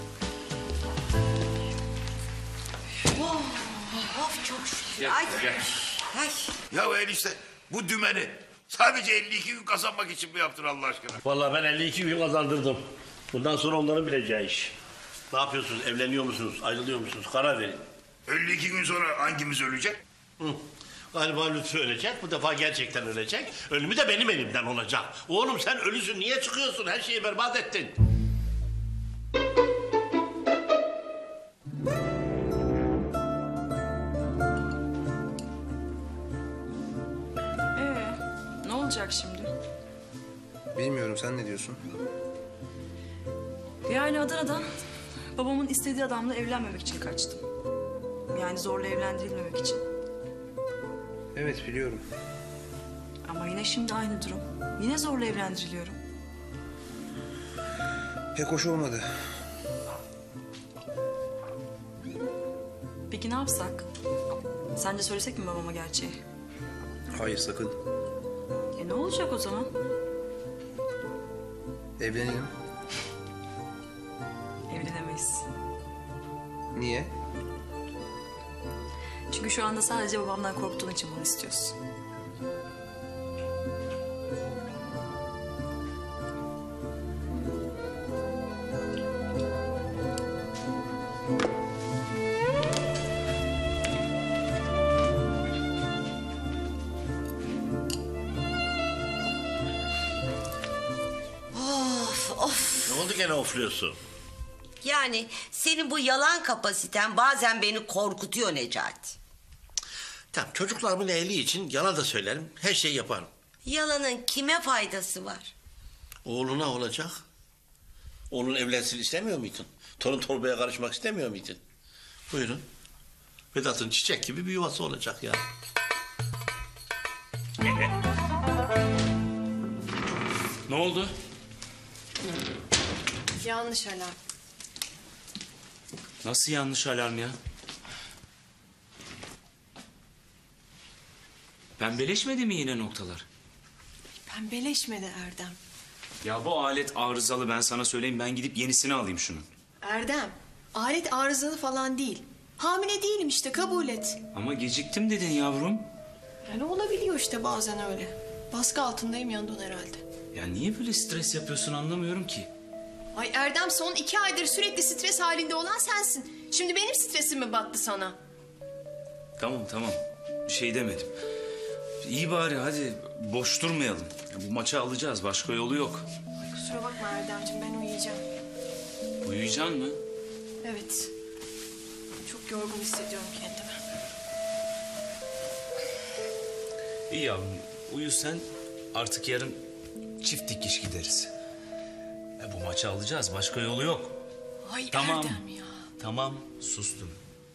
Speaker 2: Oh, of çok şükür.
Speaker 1: Gel,
Speaker 2: Ay.
Speaker 1: gel.
Speaker 2: Ay.
Speaker 10: Ya enişte bu dümeni sadece elli iki gün kazanmak için mi yaptın Allah aşkına?
Speaker 1: Vallahi ben elli iki gün kazandırdım. Bundan sonra onların bileceği iş. Ne yapıyorsunuz? Evleniyor musunuz? Ayrılıyor musunuz? Karar verin.
Speaker 10: elli iki gün sonra hangimiz ölecek?
Speaker 1: Hı. Galiba Lütfü ölecek. Bu defa gerçekten ölecek. Ölümü de benim elimden olacak. Oğlum sen ölüsün. Niye çıkıyorsun? Her şeyi berbat ettin.
Speaker 4: Ee, ne olacak şimdi?
Speaker 3: Bilmiyorum sen ne diyorsun?
Speaker 4: Yani Adana'dan babamın istediği adamla evlenmemek için kaçtım. Yani zorla evlendirilmemek için.
Speaker 3: Evet biliyorum.
Speaker 4: Ama yine şimdi aynı durum. Yine zorla evlendiriliyorum.
Speaker 3: Pek hoş olmadı.
Speaker 4: Peki ne yapsak? Sence söylesek mi babama gerçeği?
Speaker 3: Hayır sakın.
Speaker 4: E ne olacak o zaman?
Speaker 3: Evlenelim.
Speaker 4: Evlenemeyiz.
Speaker 3: Niye?
Speaker 4: Çünkü şu anda sadece babamdan korktuğun için bunu istiyorsun.
Speaker 2: Of of.
Speaker 1: Ne oldu gene ofluyorsun?
Speaker 2: Yani senin bu yalan kapasiten bazen beni korkutuyor Necati.
Speaker 1: Tamam çocuklarımın iyiliği için yalan da söylerim. Her şeyi yaparım.
Speaker 2: Yalanın kime faydası var?
Speaker 1: Oğluna olacak. Oğlun evlensin istemiyor muydun? Torun torbaya karışmak istemiyor muydun? Buyurun. Vedat'ın çiçek gibi bir yuvası olacak ya.
Speaker 12: Ne oldu?
Speaker 13: Yanlış alarm.
Speaker 12: Nasıl yanlış alarm ya? Pembeleşmedi mi yine noktalar?
Speaker 13: Pembeleşmedi Erdem.
Speaker 12: Ya bu alet arızalı, ben sana söyleyeyim, ben gidip yenisini alayım şunun.
Speaker 13: Erdem, alet arızalı falan değil. Hamile değilim işte, kabul et.
Speaker 12: Ama geciktim dedin yavrum.
Speaker 13: Yani olabiliyor işte bazen öyle. Baskı altındayım yandan herhalde.
Speaker 12: Ya niye böyle stres yapıyorsun anlamıyorum ki.
Speaker 13: Ay Erdem, son iki aydır sürekli stres halinde olan sensin. Şimdi benim stresim mi battı sana?
Speaker 12: Tamam tamam, bir şey demedim. İyi bari hadi boş durmayalım. Ya bu maçı alacağız, başka yolu yok.
Speaker 13: Kusura bakma Erdemciğim, ben uyuyacağım.
Speaker 12: Uyuyacaksın mı?
Speaker 13: Evet. Çok yorgun hissediyorum kendimi.
Speaker 12: İyi yavrum, uyu sen. Artık yarın çift dikiş gideriz. Ya bu maçı alacağız, başka yolu yok.
Speaker 13: Ay
Speaker 12: Tamam.
Speaker 13: Erdem ya.
Speaker 12: Tamam, sustum.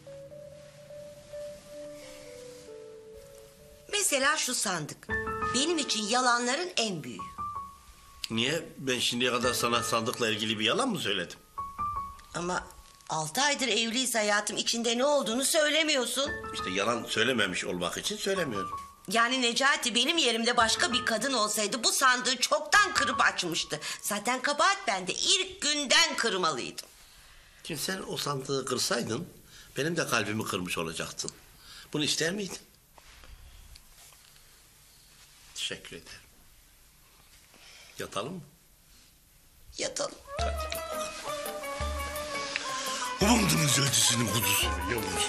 Speaker 2: Mesela şu sandık. Benim için yalanların en büyüğü.
Speaker 1: Niye? Ben şimdiye kadar sana sandıkla ilgili bir yalan mı söyledim?
Speaker 2: Ama altı aydır evliyiz hayatım. İçinde ne olduğunu söylemiyorsun.
Speaker 1: İşte yalan söylememiş olmak için söylemiyorum.
Speaker 2: Yani Necati benim yerimde başka bir kadın olsaydı bu sandığı çoktan kırıp açmıştı. Zaten kabahat bende. İlk günden kırmalıydım.
Speaker 1: Şimdi sen o sandığı kırsaydın benim de kalbimi kırmış olacaktın. Bunu ister miydin? Teşekkür ederim. Yatalım mı?
Speaker 2: Yatalım.
Speaker 1: Umudunuz ötesinin kuzusu. Yavrusu.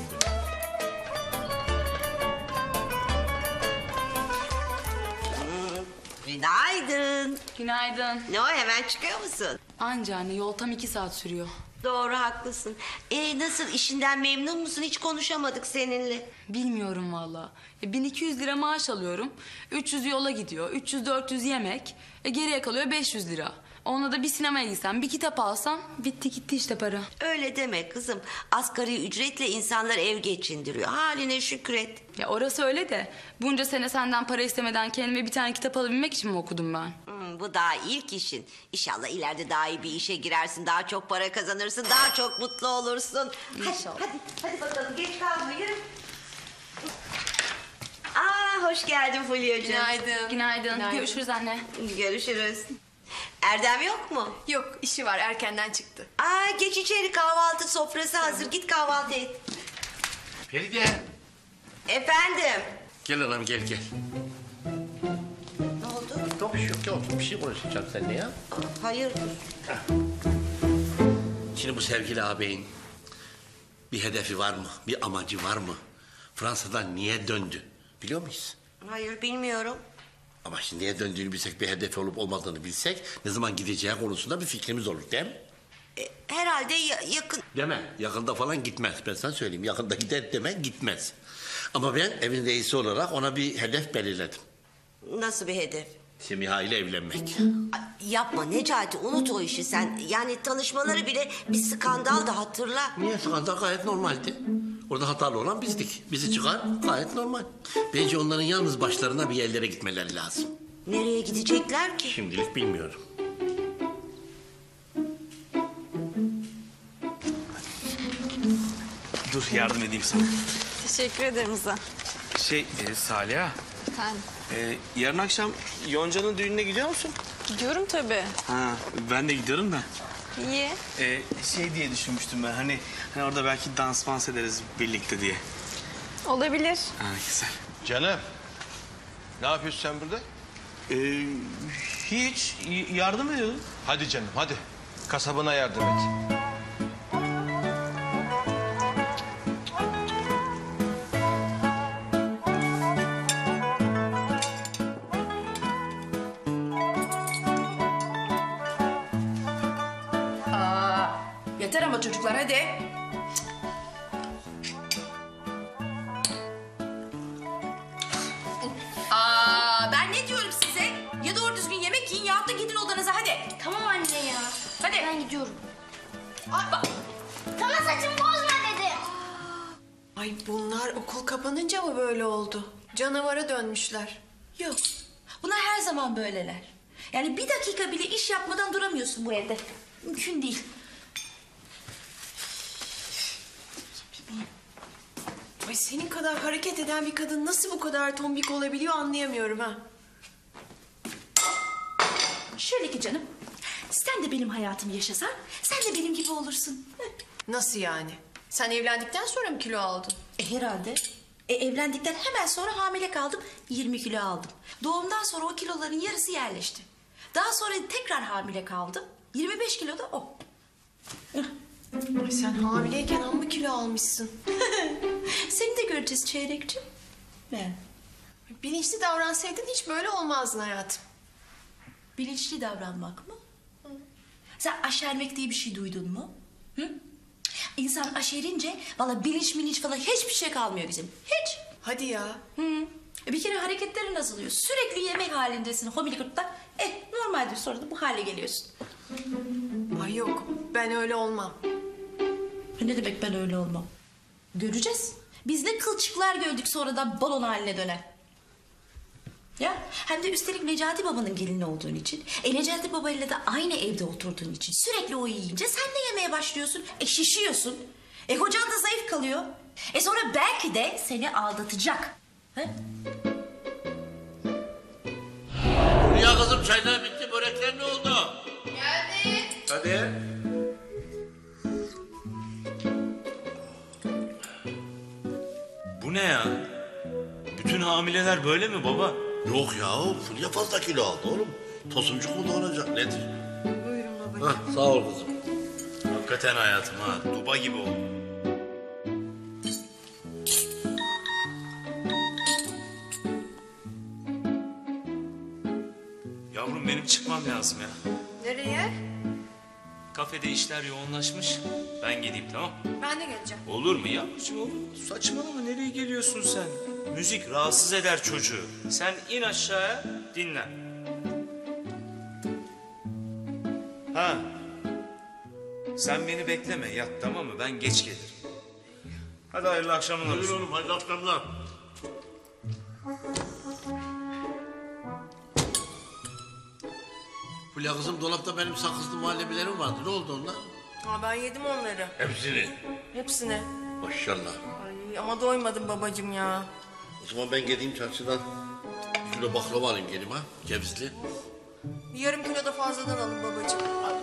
Speaker 2: Günaydın.
Speaker 4: Günaydın.
Speaker 2: Ne o, hemen çıkıyor musun?
Speaker 4: Anca anne, yol tam iki saat sürüyor.
Speaker 2: Doğru, haklısın. Ee, nasıl, işinden memnun musun? Hiç konuşamadık seninle.
Speaker 4: Bilmiyorum valla. E, bin iki yüz lira maaş alıyorum. üç yüz yola gidiyor. üç yüz dört yüz yemek. E, geriye kalıyor beş yüz lira. Onunla da bir sinemaya gitsem, bir kitap alsam bitti gitti işte para.
Speaker 2: Öyle deme kızım. Asgari ücretle insanlar ev geçindiriyor. Haline şükret.
Speaker 4: Ya orası öyle de bunca sene senden para istemeden kendime bir tane kitap alabilmek için mi okudum ben?
Speaker 2: Hmm, bu daha ilk işin. İnşallah ileride daha iyi bir işe girersin. Daha çok para kazanırsın. Daha çok mutlu olursun.
Speaker 4: İnşallah.
Speaker 2: Hadi, hadi, hadi bakalım. Geç kalma, yürü. Aa, hoş geldin Fulya'cığım.
Speaker 13: Günaydın.
Speaker 4: Günaydın.
Speaker 13: Günaydın.
Speaker 4: Görüşürüz anne.
Speaker 2: Görüşürüz. Erdem yok mu?
Speaker 13: Yok, işi var, erkenden çıktı.
Speaker 2: Aa, geç içeri, kahvaltı sofrası hazır. Git kahvaltı et.
Speaker 1: Feride.
Speaker 2: Efendim?
Speaker 1: Gel anam gel gel.
Speaker 2: Ne oldu?
Speaker 1: Yok bir şey yok. Yok bir şey konuşacağım seninle ya.
Speaker 2: Hayırdır?
Speaker 1: Şimdi bu sevgili ağabeyin bir hedefi var mı? Bir amacı var mı? Fransa'dan niye döndü? Biliyor muyuz?
Speaker 2: Hayır, bilmiyorum.
Speaker 1: Ama şimdi niye döndüğünü bilsek, bir hedefi olup olmadığını bilsek ne zaman gideceği konusunda bir fikrimiz olur değil mi?
Speaker 2: E, herhalde ya- yakın...
Speaker 1: Deme. Yakında falan gitmez. Ben sana söyleyeyim. Yakında gider deme, gitmez. Ama ben evin reisi olarak ona bir hedef belirledim.
Speaker 2: Nasıl bir hedef?
Speaker 1: Semiha ile evlenmek.
Speaker 2: Ay, yapma Necati, unut o işi sen. Yani tanışmaları bile bir skandal da, hatırla.
Speaker 1: Niye? Skandal gayet normaldi. Orada hatalı olan bizdik. Bizi çıkar gayet normal. Bence onların yalnız başlarına bir yerlere gitmeleri lazım.
Speaker 2: Nereye gidecekler ki?
Speaker 1: Şimdilik bilmiyorum.
Speaker 15: Dur yardım edeyim sana.
Speaker 16: Teşekkür ederim Rıza.
Speaker 15: Şey e, Saliha,
Speaker 16: Efendim?
Speaker 15: e, yarın akşam Yonca'nın düğününe gidiyor musun?
Speaker 16: Gidiyorum tabii.
Speaker 15: Ha, ben de gidiyorum da.
Speaker 16: İyi.
Speaker 15: E, şey diye düşünmüştüm ben hani, hani orada belki dans dans ederiz birlikte diye.
Speaker 16: Olabilir.
Speaker 15: Ha, güzel.
Speaker 11: Canım. Ne yapıyorsun sen burada?
Speaker 15: E, hiç y- yardım ediyordum.
Speaker 11: Hadi canım hadi. Kasabına yardım et.
Speaker 9: Aa, yeter ama çocuklar, hadi. Aa, ben ne diyorum size? Ya doğru düzgün yemek yiyin ya da gidin odanıza, hadi.
Speaker 8: Tamam anne ya.
Speaker 9: Hadi.
Speaker 8: Ben gidiyorum. Sana saçımı bozma dedim.
Speaker 13: Ay bunlar okul kapanınca mı böyle oldu? Canavara dönmüşler.
Speaker 9: Yok. Bunlar her zaman böyleler. Yani bir dakika bile iş yapmadan duramıyorsun bu evde. Mümkün değil.
Speaker 13: Ay senin kadar hareket eden bir kadın nasıl bu kadar tombik olabiliyor anlayamıyorum ha.
Speaker 9: Şöyle ki canım. Sen de benim hayatımı yaşasan sen de benim gibi olursun.
Speaker 13: Nasıl yani? Sen evlendikten sonra mı kilo aldın?
Speaker 9: E herhalde. E, evlendikten hemen sonra hamile kaldım. yirmi kilo aldım. Doğumdan sonra o kiloların yarısı yerleşti. Daha sonra tekrar hamile kaldım. yirmi beş kilo da o.
Speaker 13: Ay sen hamileyken amma kilo almışsın.
Speaker 9: Seni de göreceğiz çeyrekçim. Ne?
Speaker 13: Bilinçli davransaydın hiç böyle olmazdın hayatım.
Speaker 9: Bilinçli davranmak mı? Hı. Sen aşermek diye bir şey duydun mu? Hı? İnsan aşerince valla bilinç bilinç falan hiçbir şey kalmıyor bizim. Hiç.
Speaker 13: Hadi ya.
Speaker 9: Hı. E bir kere hareketlerin azalıyor. Sürekli yemek halindesin homilikutta. Eh normaldir sonra da bu hale geliyorsun.
Speaker 13: Ay yok ben öyle olmam.
Speaker 9: Ne demek ben öyle olmam? Göreceğiz. Biz ne kılçıklar gördük sonradan balon haline dönen. Ya hem de üstelik Necati babanın gelini olduğun için, e Necati babayla da aynı evde oturduğun için sürekli o yiyince sen de yemeye başlıyorsun. E şişiyorsun. E kocan da zayıf kalıyor. E sonra belki de seni aldatacak. He?
Speaker 1: Hülya kızım çaylar bitti, börekler ne oldu?
Speaker 13: Geldi.
Speaker 1: Hadi.
Speaker 12: Bu ne ya? Bütün hamileler böyle mi baba?
Speaker 1: Yok ya, Fulya fazla kilo aldı oğlum. Tosuncuk mu doğuracak nedir?
Speaker 13: Buyurun babacığım.
Speaker 1: Hah, sağ ol kızım.
Speaker 12: Hakikaten hayatım ha. Duba gibi oldu. Yavrum benim çıkmam lazım ya.
Speaker 13: Nereye?
Speaker 12: Kafede işler yoğunlaşmış. Ben gideyim tamam.
Speaker 13: Ben de geleceğim.
Speaker 12: Olur mu yavrucuğum olur mu? Saçmalama nereye geliyorsun sen? Müzik rahatsız eder çocuğu. Sen in aşağıya dinlen. Ha. Sen beni bekleme yat tamam mı? Ben geç gelirim. Hadi hayırlı akşamlar.
Speaker 1: Buyur oğlum, hayırlı akşamlar. Fulya kızım dolapta benim sakızlı muhallebilerim vardı. Ne oldu onlar?
Speaker 13: Ha, ben yedim onları.
Speaker 1: Hepsini.
Speaker 13: Hepsini.
Speaker 1: Maşallah.
Speaker 13: Ay, ama doymadım babacığım ya.
Speaker 1: O zaman ben gideyim çarşıdan bir kilo baklava alayım geleyim ha. Cevizli.
Speaker 13: Bir yarım kilo da fazladan alın babacığım.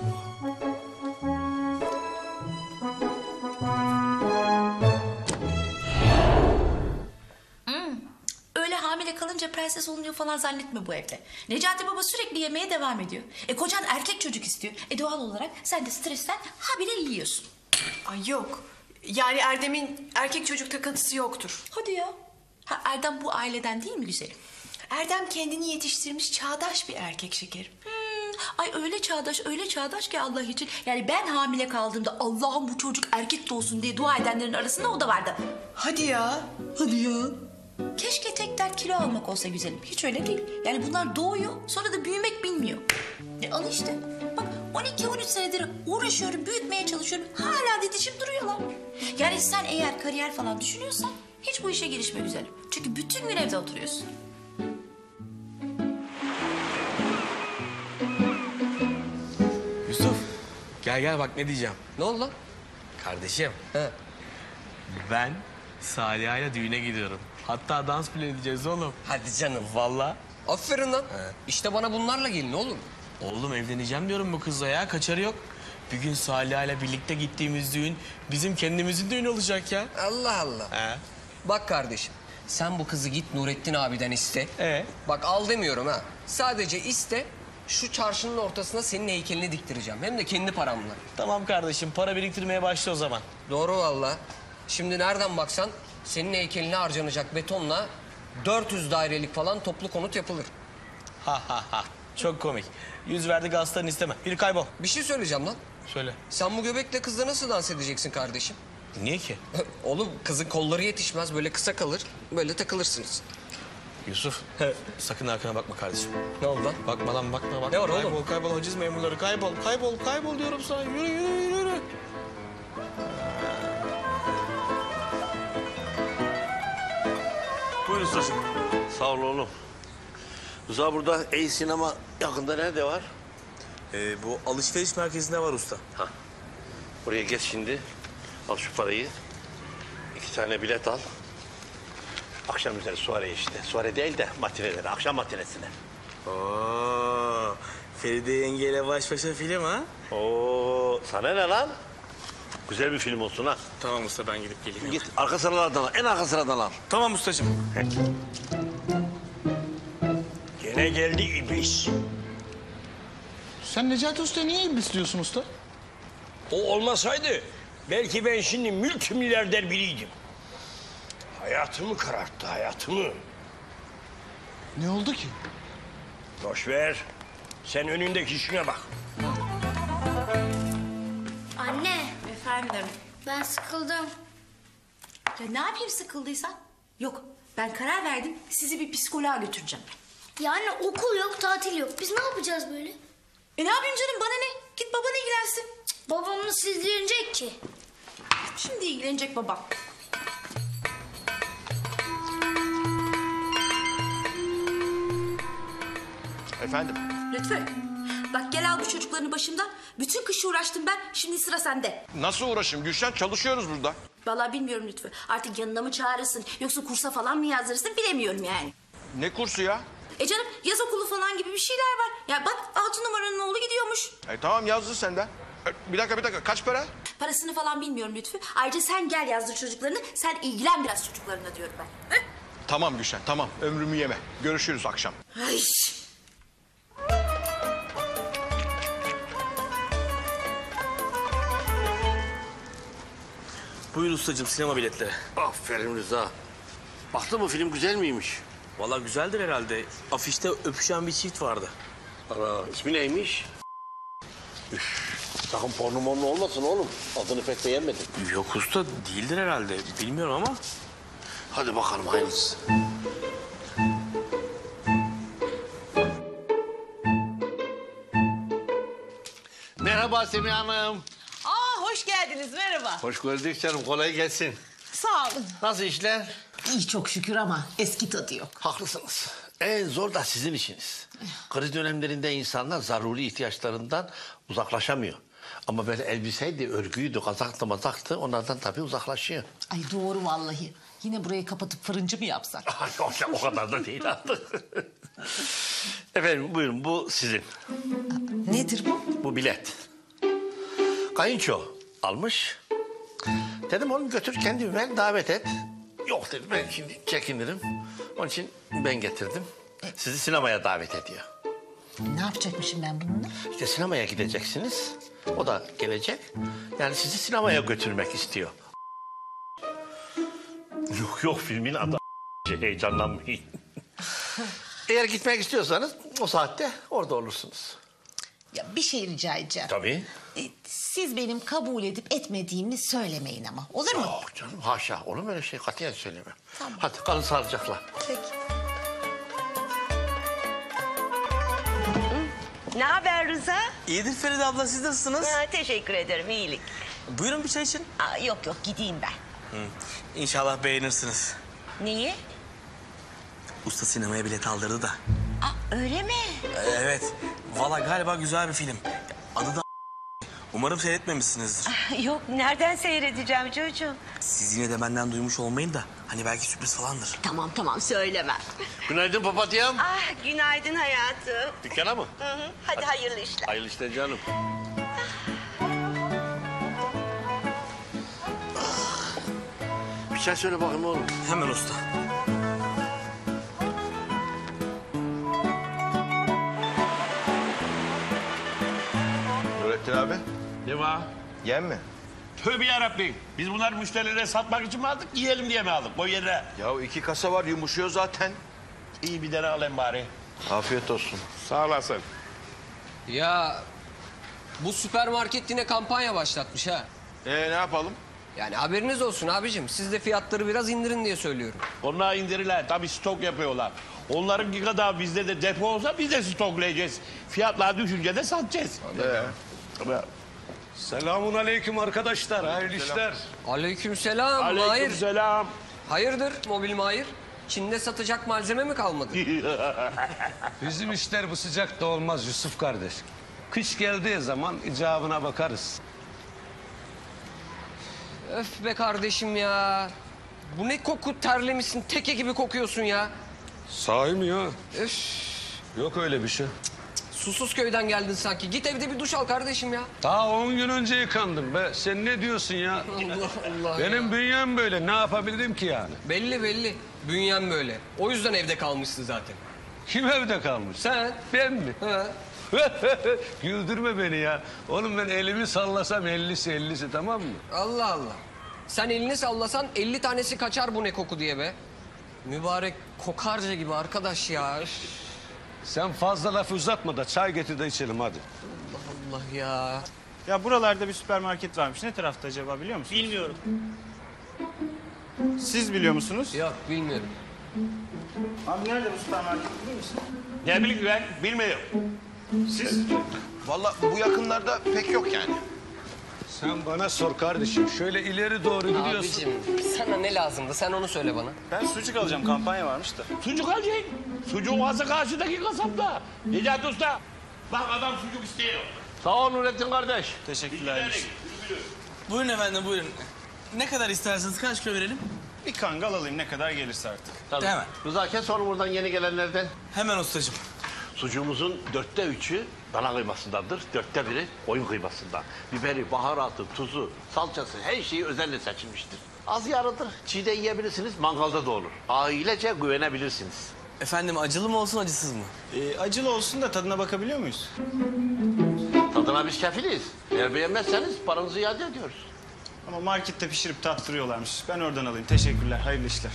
Speaker 9: Öyle hamile kalınca prenses olunuyor falan zannetme bu evde. Necati baba sürekli yemeye devam ediyor. E kocan erkek çocuk istiyor. E doğal olarak sen de stresten habire yiyorsun.
Speaker 13: Ay yok. Yani Erdem'in erkek çocuk takıntısı yoktur.
Speaker 9: Hadi ya. Ha Erdem bu aileden değil mi güzelim?
Speaker 13: Erdem kendini yetiştirmiş çağdaş bir erkek şekerim.
Speaker 9: Hmm, ay öyle çağdaş öyle çağdaş ki Allah için. Yani ben hamile kaldığımda Allah'ım bu çocuk erkek doğsun diye dua edenlerin arasında o da vardı.
Speaker 13: Hadi ya.
Speaker 9: Hadi ya. Keşke tekrar kilo almak olsa güzelim. Hiç öyle değil. Yani bunlar doğuyor sonra da büyümek bilmiyor. E al işte. Bak on iki on üç senedir uğraşıyorum, büyütmeye çalışıyorum. Hala didişip duruyorlar. Yani sen eğer kariyer falan düşünüyorsan hiç bu işe girişme güzelim. Çünkü bütün gün evde oturuyorsun.
Speaker 5: Yusuf gel gel bak ne diyeceğim.
Speaker 17: Ne oldu lan?
Speaker 5: Kardeşim.
Speaker 17: He.
Speaker 5: Ben Saliha ile düğüne gidiyorum. Hatta dans bile edeceğiz oğlum.
Speaker 17: Hadi canım.
Speaker 5: Vallahi.
Speaker 17: Aferin lan. İşte bana bunlarla gelin oğlum.
Speaker 5: Oğlum evleneceğim diyorum bu kızla ya. Kaçarı yok. Bir gün Saliha ile birlikte gittiğimiz düğün bizim kendimizin düğünü olacak ya.
Speaker 17: Allah Allah.
Speaker 5: He.
Speaker 17: Bak kardeşim. Sen bu kızı git Nurettin abiden iste.
Speaker 5: Ee?
Speaker 17: Bak al demiyorum ha. Sadece iste. Şu çarşının ortasına senin heykelini diktireceğim. Hem de kendi paramla.
Speaker 5: Tamam kardeşim para biriktirmeye başla o zaman.
Speaker 17: Doğru valla. Şimdi nereden baksan senin heykeline harcanacak betonla dört yüz dairelik falan toplu konut yapılır.
Speaker 5: Ha ha ha. Çok komik. Yüz verdik aslan isteme. Bir kaybol.
Speaker 17: Bir şey söyleyeceğim lan.
Speaker 5: Söyle.
Speaker 17: Sen bu göbekle kızla nasıl dans edeceksin kardeşim?
Speaker 5: Niye ki?
Speaker 17: Oğlum kızın kolları yetişmez böyle kısa kalır. Böyle takılırsınız.
Speaker 5: Yusuf, sakın arkana bakma kardeşim.
Speaker 17: Ne oldu lan?
Speaker 5: Bakma lan, bakma, bakma.
Speaker 17: Ne var oğlum?
Speaker 5: Kaybol, kaybol haciz memurları, kaybol, kaybol, kaybol diyorum sana. Yürü, yürü, yürü.
Speaker 1: Buyur ustacığım. Sağ ol oğlum. Rıza burada Ey Sinema yakında nerede var?
Speaker 5: Ee, bu alışveriş merkezinde var usta.
Speaker 1: Ha. Oraya geç şimdi. Al şu parayı. İki tane bilet al. Akşam üzeri soireye işte. Soire değil de matineleri, akşam matinesine.
Speaker 5: Oo, Feride yengeyle baş başa film ha?
Speaker 1: Oo, sana ne lan? Güzel bir film olsun ha.
Speaker 5: Tamam usta, ben gidip geleyim.
Speaker 1: Git arka sıralardan al, en arka sıradan al.
Speaker 5: Tamam ustacığım.
Speaker 6: Gene geldi iblis.
Speaker 11: Sen Necati Usta niye iblis diyorsun usta?
Speaker 6: O olmasaydı belki ben şimdi multimilyarder biriydim. Hayatımı kararttı, hayatımı.
Speaker 11: Ne oldu ki?
Speaker 6: Boş ver. Sen önündeki işine bak.
Speaker 8: Anne,
Speaker 9: Efendim?
Speaker 8: ben sıkıldım.
Speaker 9: Ya ne yapayım sıkıldıysan? Yok, ben karar verdim. Sizi bir psikoloğa götüreceğim.
Speaker 8: Yani okul yok, tatil yok. Biz ne yapacağız böyle?
Speaker 9: E ne yapayım canım, bana ne? Git baban ilgilensin.
Speaker 8: Cık, babam nasıl ilgilenecek ki?
Speaker 9: Şimdi ilgilenecek babam.
Speaker 11: Efendim?
Speaker 9: Lütfü, bak gel al bu çocuklarını başımdan. Bütün kış uğraştım ben, şimdi sıra sende.
Speaker 11: Nasıl uğraşayım Gülşen? Çalışıyoruz burada.
Speaker 9: Vallahi bilmiyorum Lütfü. Artık yanına mı çağırırsın, yoksa kursa falan mı yazdırırsın bilemiyorum yani.
Speaker 11: Ne kursu ya?
Speaker 9: E canım, yaz okulu falan gibi bir şeyler var. Ya bak, altı numaranın oğlu gidiyormuş.
Speaker 11: E tamam yazdı senden. E, bir dakika bir dakika kaç para?
Speaker 9: Parasını falan bilmiyorum Lütfü. Ayrıca sen gel yazdır çocuklarını, sen ilgilen biraz çocuklarına diyorum ben. Hı?
Speaker 11: Tamam Gülşen tamam ömrümü yeme. Görüşürüz akşam.
Speaker 9: Ay.
Speaker 5: Buyur ustacığım, sinema biletleri.
Speaker 1: Aferin Rıza. Baktın mı film güzel miymiş?
Speaker 5: Vallahi güzeldir herhalde. Afişte öpüşen bir çift vardı.
Speaker 1: Ana, ismi neymiş? Üf, sakın porno morno olmasın oğlum. Adını pek beğenmedim.
Speaker 5: Yok usta, değildir herhalde. Bilmiyorum ama.
Speaker 1: Hadi bakalım hayırlısı. Merhaba Semiha Hanım.
Speaker 18: Aa, hoş geldiniz, merhaba.
Speaker 1: Hoş gördük canım, kolay gelsin.
Speaker 18: Sağ olun.
Speaker 1: Nasıl işler?
Speaker 18: İyi çok şükür ama eski tadı yok.
Speaker 1: Haklısınız. En zor da sizin işiniz. Kriz dönemlerinde insanlar zaruri ihtiyaçlarından uzaklaşamıyor. Ama böyle elbiseydi, örgüydü, kazaktı, mazaktı onlardan tabii uzaklaşıyor.
Speaker 18: Ay doğru vallahi. Yine burayı kapatıp fırıncı mı yapsak?
Speaker 1: Ay, yok ya, o kadar da değil artık. Efendim buyurun, bu sizin.
Speaker 18: Nedir bu?
Speaker 1: Bu bilet. Kayınço almış. Dedim oğlum götür kendin ver, davet et. Yok dedi, ben şimdi çekinirim. Onun için ben getirdim. Sizi sinemaya davet ediyor.
Speaker 18: Ne yapacakmışım ben bununla?
Speaker 1: İşte sinemaya gideceksiniz. O da gelecek. Yani sizi sinemaya götürmek istiyor. Yok yok, filmin adı heyecanlanmayın. Eğer gitmek istiyorsanız o saatte orada olursunuz.
Speaker 18: Ya bir şey rica edeceğim.
Speaker 1: Tabii.
Speaker 18: E, siz benim kabul edip etmediğimi söylemeyin ama. Olur mu?
Speaker 1: Yok canım, haşa. Olur mu öyle şey? Katiyen söyleme. Tamam. Hadi kalın sağlıcakla.
Speaker 18: Peki.
Speaker 2: Ne haber Rıza?
Speaker 5: İyidir Feride abla, siz nasılsınız?
Speaker 2: Ha, teşekkür ederim, iyilik.
Speaker 5: Buyurun bir çay için.
Speaker 2: Aa, yok yok, gideyim ben.
Speaker 5: Hı. İnşallah beğenirsiniz.
Speaker 2: Neyi?
Speaker 5: Usta sinemaya bilet aldırdı da.
Speaker 2: Aa, öyle mi?
Speaker 5: Ee, evet. Vallahi galiba güzel bir film. Adı da Umarım seyretmemişsinizdir.
Speaker 2: Ah, yok, nereden seyredeceğim çocuğum?
Speaker 5: Siz yine de benden duymuş olmayın da hani belki sürpriz falandır.
Speaker 2: Tamam tamam, söylemem.
Speaker 1: Günaydın papatyam.
Speaker 2: Ah, günaydın hayatım.
Speaker 1: Dükkana mı?
Speaker 2: Hı hı. Hadi, Hadi hayırlı işler.
Speaker 1: Hayırlı işler canım. Bir şey söyle bakayım oğlum.
Speaker 5: Hemen usta.
Speaker 11: Nurettin abi.
Speaker 6: Ne var?
Speaker 11: Yem mi?
Speaker 6: Tövbe yarabbim. Biz bunları müşterilere satmak için mi aldık, yiyelim diye mi aldık? Boy yere.
Speaker 11: Ya iki kasa var yumuşuyor zaten.
Speaker 6: İyi bir tane alayım bari.
Speaker 11: Afiyet olsun.
Speaker 6: Sağ olasın.
Speaker 17: Ya bu süpermarket yine kampanya başlatmış ha.
Speaker 11: Ee ne yapalım?
Speaker 17: Yani haberiniz olsun abicim. Siz de fiyatları biraz indirin diye söylüyorum.
Speaker 1: Onlar indirirler. Tabii stok yapıyorlar. Onlarınki kadar bizde de depo olsa biz de stoklayacağız. Fiyatlar düşünce de satacağız.
Speaker 6: Evet. Selamun aleyküm arkadaşlar. Hayırlı işler.
Speaker 17: Aleyküm selam.
Speaker 1: Aleyküm selam.
Speaker 17: Hayırdır Mobil Mahir? Çin'de satacak malzeme mi kalmadı?
Speaker 6: Bizim işler bu sıcakta olmaz Yusuf kardeş. Kış geldiği zaman icabına bakarız.
Speaker 17: Öf be kardeşim ya. Bu ne koku, terlemişsin, teke gibi kokuyorsun ya.
Speaker 6: Sahi mi ya?
Speaker 17: Öf.
Speaker 6: Yok öyle bir şey.
Speaker 17: Susuz köyden geldin sanki. Git evde bir duş al kardeşim ya.
Speaker 6: Daha on gün önce yıkandım be. Sen ne diyorsun ya?
Speaker 17: Allah Allah.
Speaker 6: Benim
Speaker 17: ya.
Speaker 6: bünyem böyle. Ne yapabildim ki yani?
Speaker 17: Belli belli. Bünyen böyle. O yüzden evde kalmışsın zaten.
Speaker 6: Kim evde kalmış?
Speaker 17: Sen.
Speaker 6: Ben mi?
Speaker 17: He.
Speaker 6: Güldürme beni ya. Oğlum ben elimi sallasam ellisi ellisi tamam mı?
Speaker 17: Allah Allah. Sen elini sallasan elli tanesi kaçar bu ne koku diye be. Mübarek kokarca gibi arkadaş ya. Üf.
Speaker 6: Sen fazla lafı uzatma da çay getir de içelim hadi.
Speaker 17: Allah Allah ya.
Speaker 15: Ya buralarda bir süpermarket varmış. Ne tarafta acaba biliyor musun?
Speaker 14: Bilmiyorum.
Speaker 15: Siz biliyor musunuz?
Speaker 17: Yok bilmiyorum.
Speaker 15: Abi nerede bu süpermarket biliyor musun?
Speaker 1: Ne bileyim ben bilmiyorum.
Speaker 15: Siz?
Speaker 11: Vallahi bu yakınlarda pek yok yani.
Speaker 6: Sen bana sor kardeşim. Şöyle ileri doğru gidiyorsun.
Speaker 17: Abicim sana ne lazımdı? Sen onu söyle bana.
Speaker 15: Ben sucuk alacağım. Kampanya varmış da.
Speaker 1: Sucuk alacaksın. Sucuğun varsa karşıdaki kasapta. Necati Usta. Bak adam sucuk istiyor. Sağ ol Nurettin kardeş.
Speaker 15: Teşekkürler.
Speaker 5: Buyurun efendim buyurun. Ne kadar isterseniz kaç kilo verelim?
Speaker 15: Bir kangal alayım ne kadar gelirse artık.
Speaker 1: Tabii.
Speaker 5: Hemen.
Speaker 1: Rıza kes onu buradan yeni gelenlerden.
Speaker 5: Hemen ustacığım.
Speaker 1: Sucuğumuzun dörtte üçü dana kıymasındandır. Dörtte biri koyun kıymasından. Biberi, baharatı, tuzu, salçası her şeyi özenle seçilmiştir. Az yarıdır. Çiğ de yiyebilirsiniz, mangalda da olur. Ailece güvenebilirsiniz.
Speaker 5: Efendim acılı mı olsun acısız mı?
Speaker 15: Ee, acılı olsun da tadına bakabiliyor muyuz?
Speaker 1: Tadına biz kefiliyiz. Eğer beğenmezseniz paranızı iade ediyoruz.
Speaker 15: Ama markette pişirip tattırıyorlarmış. Ben oradan alayım. Teşekkürler. Hayırlı işler.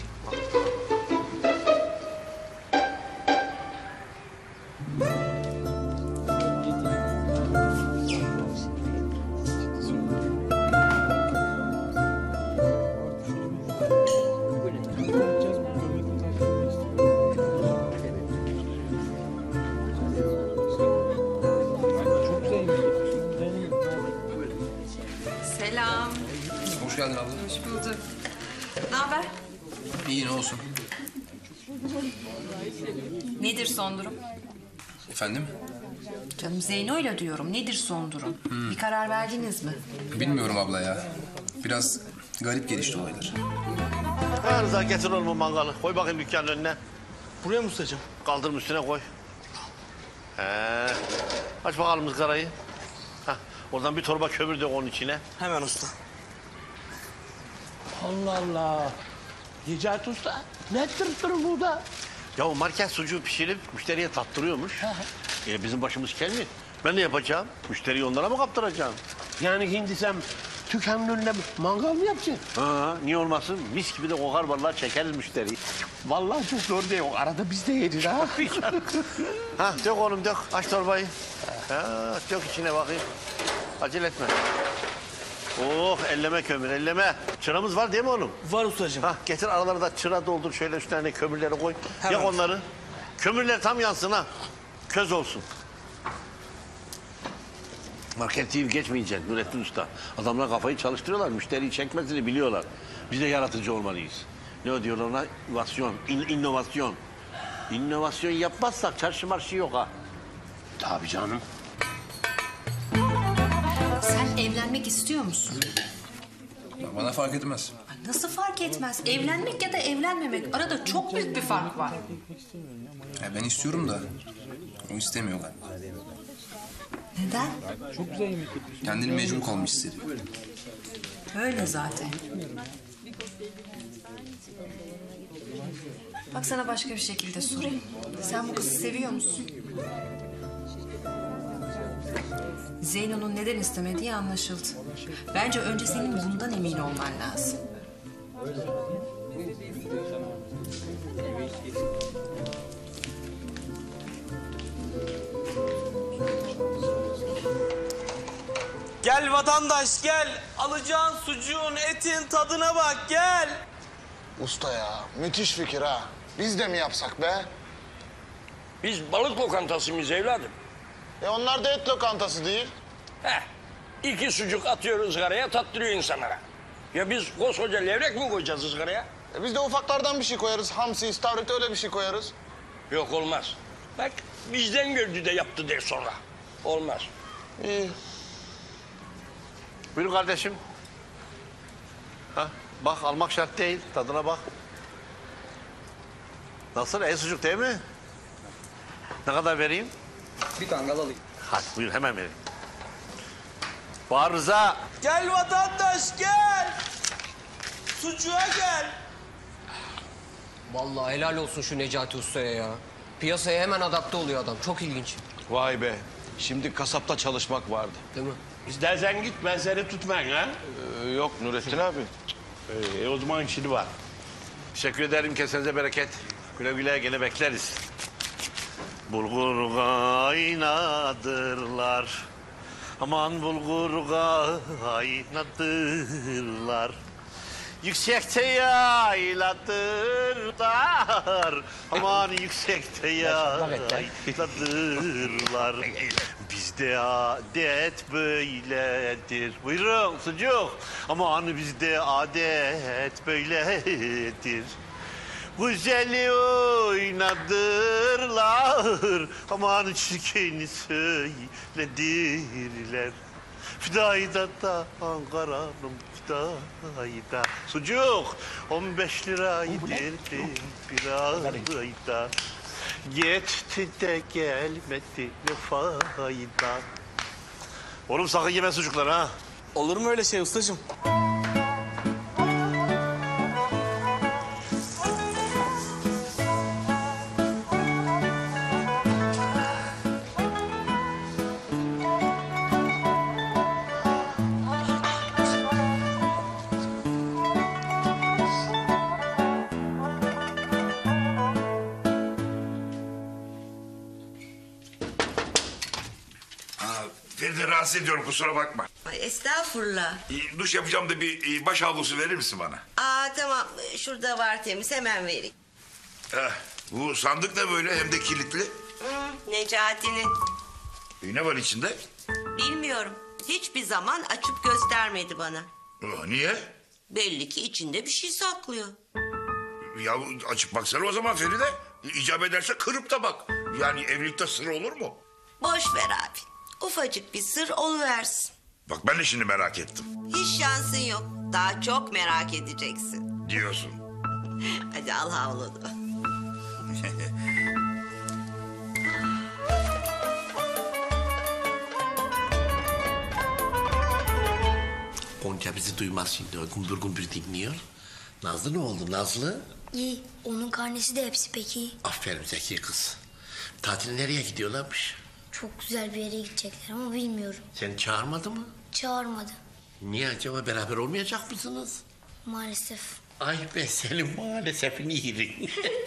Speaker 4: Selam.
Speaker 3: Hoş geldin abla.
Speaker 4: Hoş bulduk. Ne haber?
Speaker 3: İyi ne olsun.
Speaker 9: Nedir son durum?
Speaker 3: Efendim?
Speaker 9: Canım Zeyno'yla diyorum. Nedir son durum? Bir karar verdiniz mi?
Speaker 3: Bilmiyorum abla ya. Biraz garip gelişti olaylar.
Speaker 1: Ha Rıza getir oğlum bu mangalı. Koy bakayım dükkanın önüne.
Speaker 5: Buraya mı ustacığım?
Speaker 1: Kaldırım üstüne koy. He. Aç bakalım ızgarayı. Hah, oradan bir torba kömür dök onun içine.
Speaker 5: Hemen usta.
Speaker 1: Allah Allah. Necati Usta ne tırttırın burada? Ya o market sucuğu pişirip müşteriye tattırıyormuş. E bizim başımız kel mi? Ben ne yapacağım? Müşteriyi onlara mı kaptıracağım? Yani hindisem dükkanın önüne mangal mı yapacaksın? Ha, niye olmasın? Mis gibi de kokar vallahi çekeriz müşteriyi. Vallahi çok zor değil. Arada biz de yeriz ha. Ha dök oğlum dök. Aç torbayı. Ha, dök içine bakayım. Acele etme. Oh elleme kömür elleme. Çıramız var değil mi oğlum?
Speaker 5: Var ustacığım.
Speaker 1: Hah getir aralarına da çıra doldur şöyle üstlerine kömürleri koy.
Speaker 5: Hemen.
Speaker 1: Yak onları. Kömürler tam yansın ha. Köz olsun. Market deyip geçmeyeceksin Nurettin Usta. Adamlar kafayı çalıştırıyorlar. Müşteriyi çekmesini biliyorlar. Biz de yaratıcı olmalıyız. Ne o diyorlar ona? İnovasyon, in, inovasyon. İnovasyon yapmazsak çarşı marşı yok ha. Tabii canım.
Speaker 9: Sen evlenmek istiyor musun?
Speaker 3: Bana fark etmez.
Speaker 9: Ay nasıl fark etmez? Evlenmek ya da evlenmemek arada çok büyük bir fark var.
Speaker 3: Ya ben istiyorum da o istemiyor galiba.
Speaker 9: Neden?
Speaker 3: Kendini mecbur kalmış hissediyor.
Speaker 9: Öyle zaten. Bak sana başka bir şekilde sorayım. Sen bu kızı seviyor musun? Zeyno'nun neden istemediği anlaşıldı. Bence önce senin bundan emin olman lazım.
Speaker 5: Gel vatandaş gel. Alacağın sucuğun, etin tadına bak gel.
Speaker 19: Usta ya müthiş fikir ha. Biz de mi yapsak be?
Speaker 20: Biz balık lokantası mıyız evladım?
Speaker 19: E onlar da et lokantası değil.
Speaker 20: Heh, iki sucuk atıyoruz ızgaraya, tattırıyor insanlara. Ya biz koskoca levrek mi koyacağız ızgaraya?
Speaker 19: E biz de ufaklardan bir şey koyarız. Hamsi, istavrit öyle bir şey koyarız.
Speaker 20: Yok olmaz. Bak bizden gördü de yaptı der sonra. Olmaz.
Speaker 19: İyi.
Speaker 1: Buyurun kardeşim. Ha, bak almak şart değil. Tadına bak. Nasıl? En sucuk değil mi? Ne kadar vereyim?
Speaker 3: Bir kangal alayım.
Speaker 1: Hadi buyur hemen vereyim. Bağır Rıza.
Speaker 5: Gel vatandaş gel. Sucuğa gel.
Speaker 17: Vallahi helal olsun şu Necati Usta'ya ya. Piyasaya hemen adapte oluyor adam. Çok ilginç.
Speaker 11: Vay be. Şimdi kasapta çalışmak vardı.
Speaker 17: Değil mi?
Speaker 1: İstersen git ben seni tutmayın ha.
Speaker 11: Ee, yok Nurettin abi.
Speaker 1: Ee, o zaman işini var. Teşekkür ederim. Kesenize bereket. Güle güle gene bekleriz. Bulgur kaynadırlar. Aman bulgur kaynadırlar. Yüksekte yayladırlar. Aman yüksekte yayladırlar. Bizde adet böyledir. Buyurun sucuk. Aman bizde adet böyledir. Güzeli oynadırlar. Aman çirkini söyledirler. Fidayda da Ankara'nın fidayda. Sucuk on beş lira yedirdim bir ayda. Yetti de gelmedi ne fayda. Oğlum sakın yeme sucukları ha.
Speaker 5: Olur mu öyle şey ustacığım?
Speaker 10: Feride rahatsız ediyorum kusura bakma.
Speaker 2: Ay estağfurullah.
Speaker 10: Ee, duş yapacağım da bir e, baş havlusu verir misin bana?
Speaker 2: Aa tamam şurada var temiz hemen vereyim.
Speaker 10: Heh, bu sandık ne böyle hem de kilitli?
Speaker 2: Hı, Necati'nin.
Speaker 10: E, ne var içinde?
Speaker 2: Bilmiyorum. Hiçbir zaman açıp göstermedi bana.
Speaker 10: Aa, niye?
Speaker 2: Belli ki içinde bir şey saklıyor.
Speaker 10: Ya açıp baksana o zaman Feride. İcap ederse kırıp da bak. Yani evlilikte sır olur mu?
Speaker 2: Boş ver abi. Ufacık bir sır oluversin.
Speaker 10: Bak ben de şimdi merak ettim.
Speaker 2: Hiç şansın yok. Daha çok merak edeceksin.
Speaker 10: Diyorsun.
Speaker 2: Hadi al havlunu.
Speaker 1: Gonca bizi duymaz şimdi. O gümbür gümbür dinliyor. Nazlı ne oldu Nazlı?
Speaker 8: İyi. Onun karnesi de hepsi peki.
Speaker 1: Aferin zeki kız. Tatile nereye gidiyorlarmış?
Speaker 8: Çok güzel bir yere gidecekler ama bilmiyorum.
Speaker 1: Seni çağırmadı mı?
Speaker 8: Çağırmadı.
Speaker 1: Niye acaba beraber olmayacak mısınız?
Speaker 8: Maalesef.
Speaker 1: Ay be senin maalesef yerin.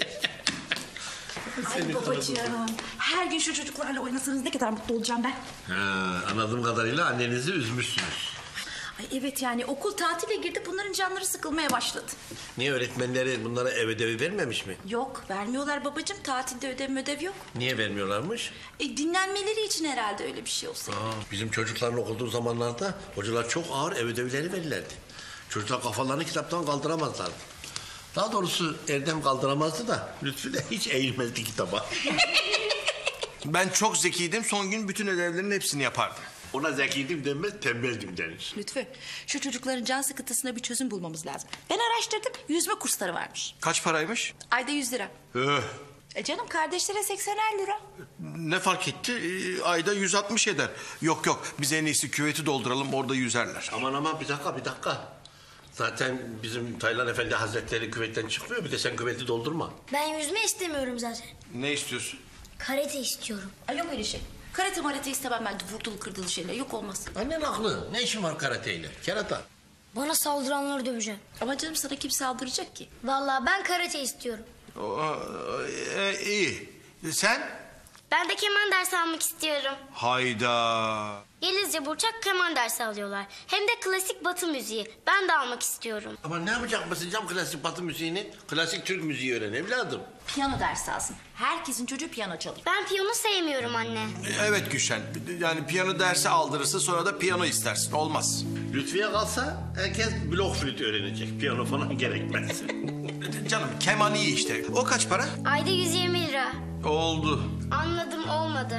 Speaker 9: Ay babacığım. Her gün şu çocuklarla oynasanız ne kadar mutlu olacağım ben.
Speaker 1: Ha, anladığım kadarıyla annenizi üzmüşsünüz.
Speaker 9: Ay evet yani okul tatile girdi bunların canları sıkılmaya başladı.
Speaker 1: Niye öğretmenleri bunlara ev ödevi vermemiş mi?
Speaker 9: Yok vermiyorlar babacığım tatilde ödev ödev yok.
Speaker 1: Niye vermiyorlarmış?
Speaker 9: E, dinlenmeleri için herhalde öyle bir şey olsa.
Speaker 1: Aa, bizim çocukların okuduğu zamanlarda hocalar çok ağır ev ödevleri verirlerdi. Çocuklar kafalarını kitaptan kaldıramazlardı. Daha doğrusu Erdem kaldıramazdı da Lütfü de hiç eğilmezdi kitaba.
Speaker 11: Ben çok zekiydim. Son gün bütün ödevlerin hepsini yapardım.
Speaker 1: Ona zekiydim denmez, tembeldim denir.
Speaker 9: Lütfü şu çocukların can sıkıntısına bir çözüm bulmamız lazım. Ben araştırdım yüzme kursları varmış.
Speaker 11: Kaç paraymış?
Speaker 9: Ayda yüz lira.
Speaker 11: Öh.
Speaker 9: E canım kardeşlere seksener lira.
Speaker 11: Ne fark etti? Ee, ayda yüz altmış eder. Yok yok biz en iyisi küveti dolduralım orada yüzerler.
Speaker 1: Aman aman bir dakika bir dakika. Zaten bizim Taylan Efendi Hazretleri küvetten çıkmıyor. Bir de sen küveti doldurma.
Speaker 8: Ben yüzme istemiyorum zaten.
Speaker 11: Ne istiyorsun?
Speaker 8: Karate istiyorum.
Speaker 9: Ay yok öyle şey. Karate marate istemem ben vurdulu kırdılı şeyler. Yok olmaz.
Speaker 1: Annen haklı. Ne işin var karateyle? Kerata.
Speaker 8: Bana saldıranları döveceğim.
Speaker 9: Ama canım sana kim saldıracak ki?
Speaker 8: Vallahi ben karate istiyorum.
Speaker 11: O, e, iyi. Sen?
Speaker 8: Ben de keman dersi almak istiyorum.
Speaker 11: Hayda.
Speaker 8: Yelizce Burçak keman dersi alıyorlar. Hem de klasik batı müziği. Ben de almak istiyorum.
Speaker 1: Ama ne yapacak mısın canım klasik batı müziğini? Klasik Türk müziği öğren evladım.
Speaker 9: Piyano dersi alsın. Herkesin çocuğu piyano çalır.
Speaker 8: Ben piyano sevmiyorum anne.
Speaker 11: Evet Gülşen. Yani piyano dersi aldırırsın sonra da piyano istersin. Olmaz.
Speaker 1: Lütfiye kalsa herkes blok flüt öğrenecek. Piyano falan gerekmez.
Speaker 11: Canım keman iyi işte. O kaç para?
Speaker 8: Ayda yüz yirmi lira.
Speaker 11: Oldu.
Speaker 8: Anladım, olmadı.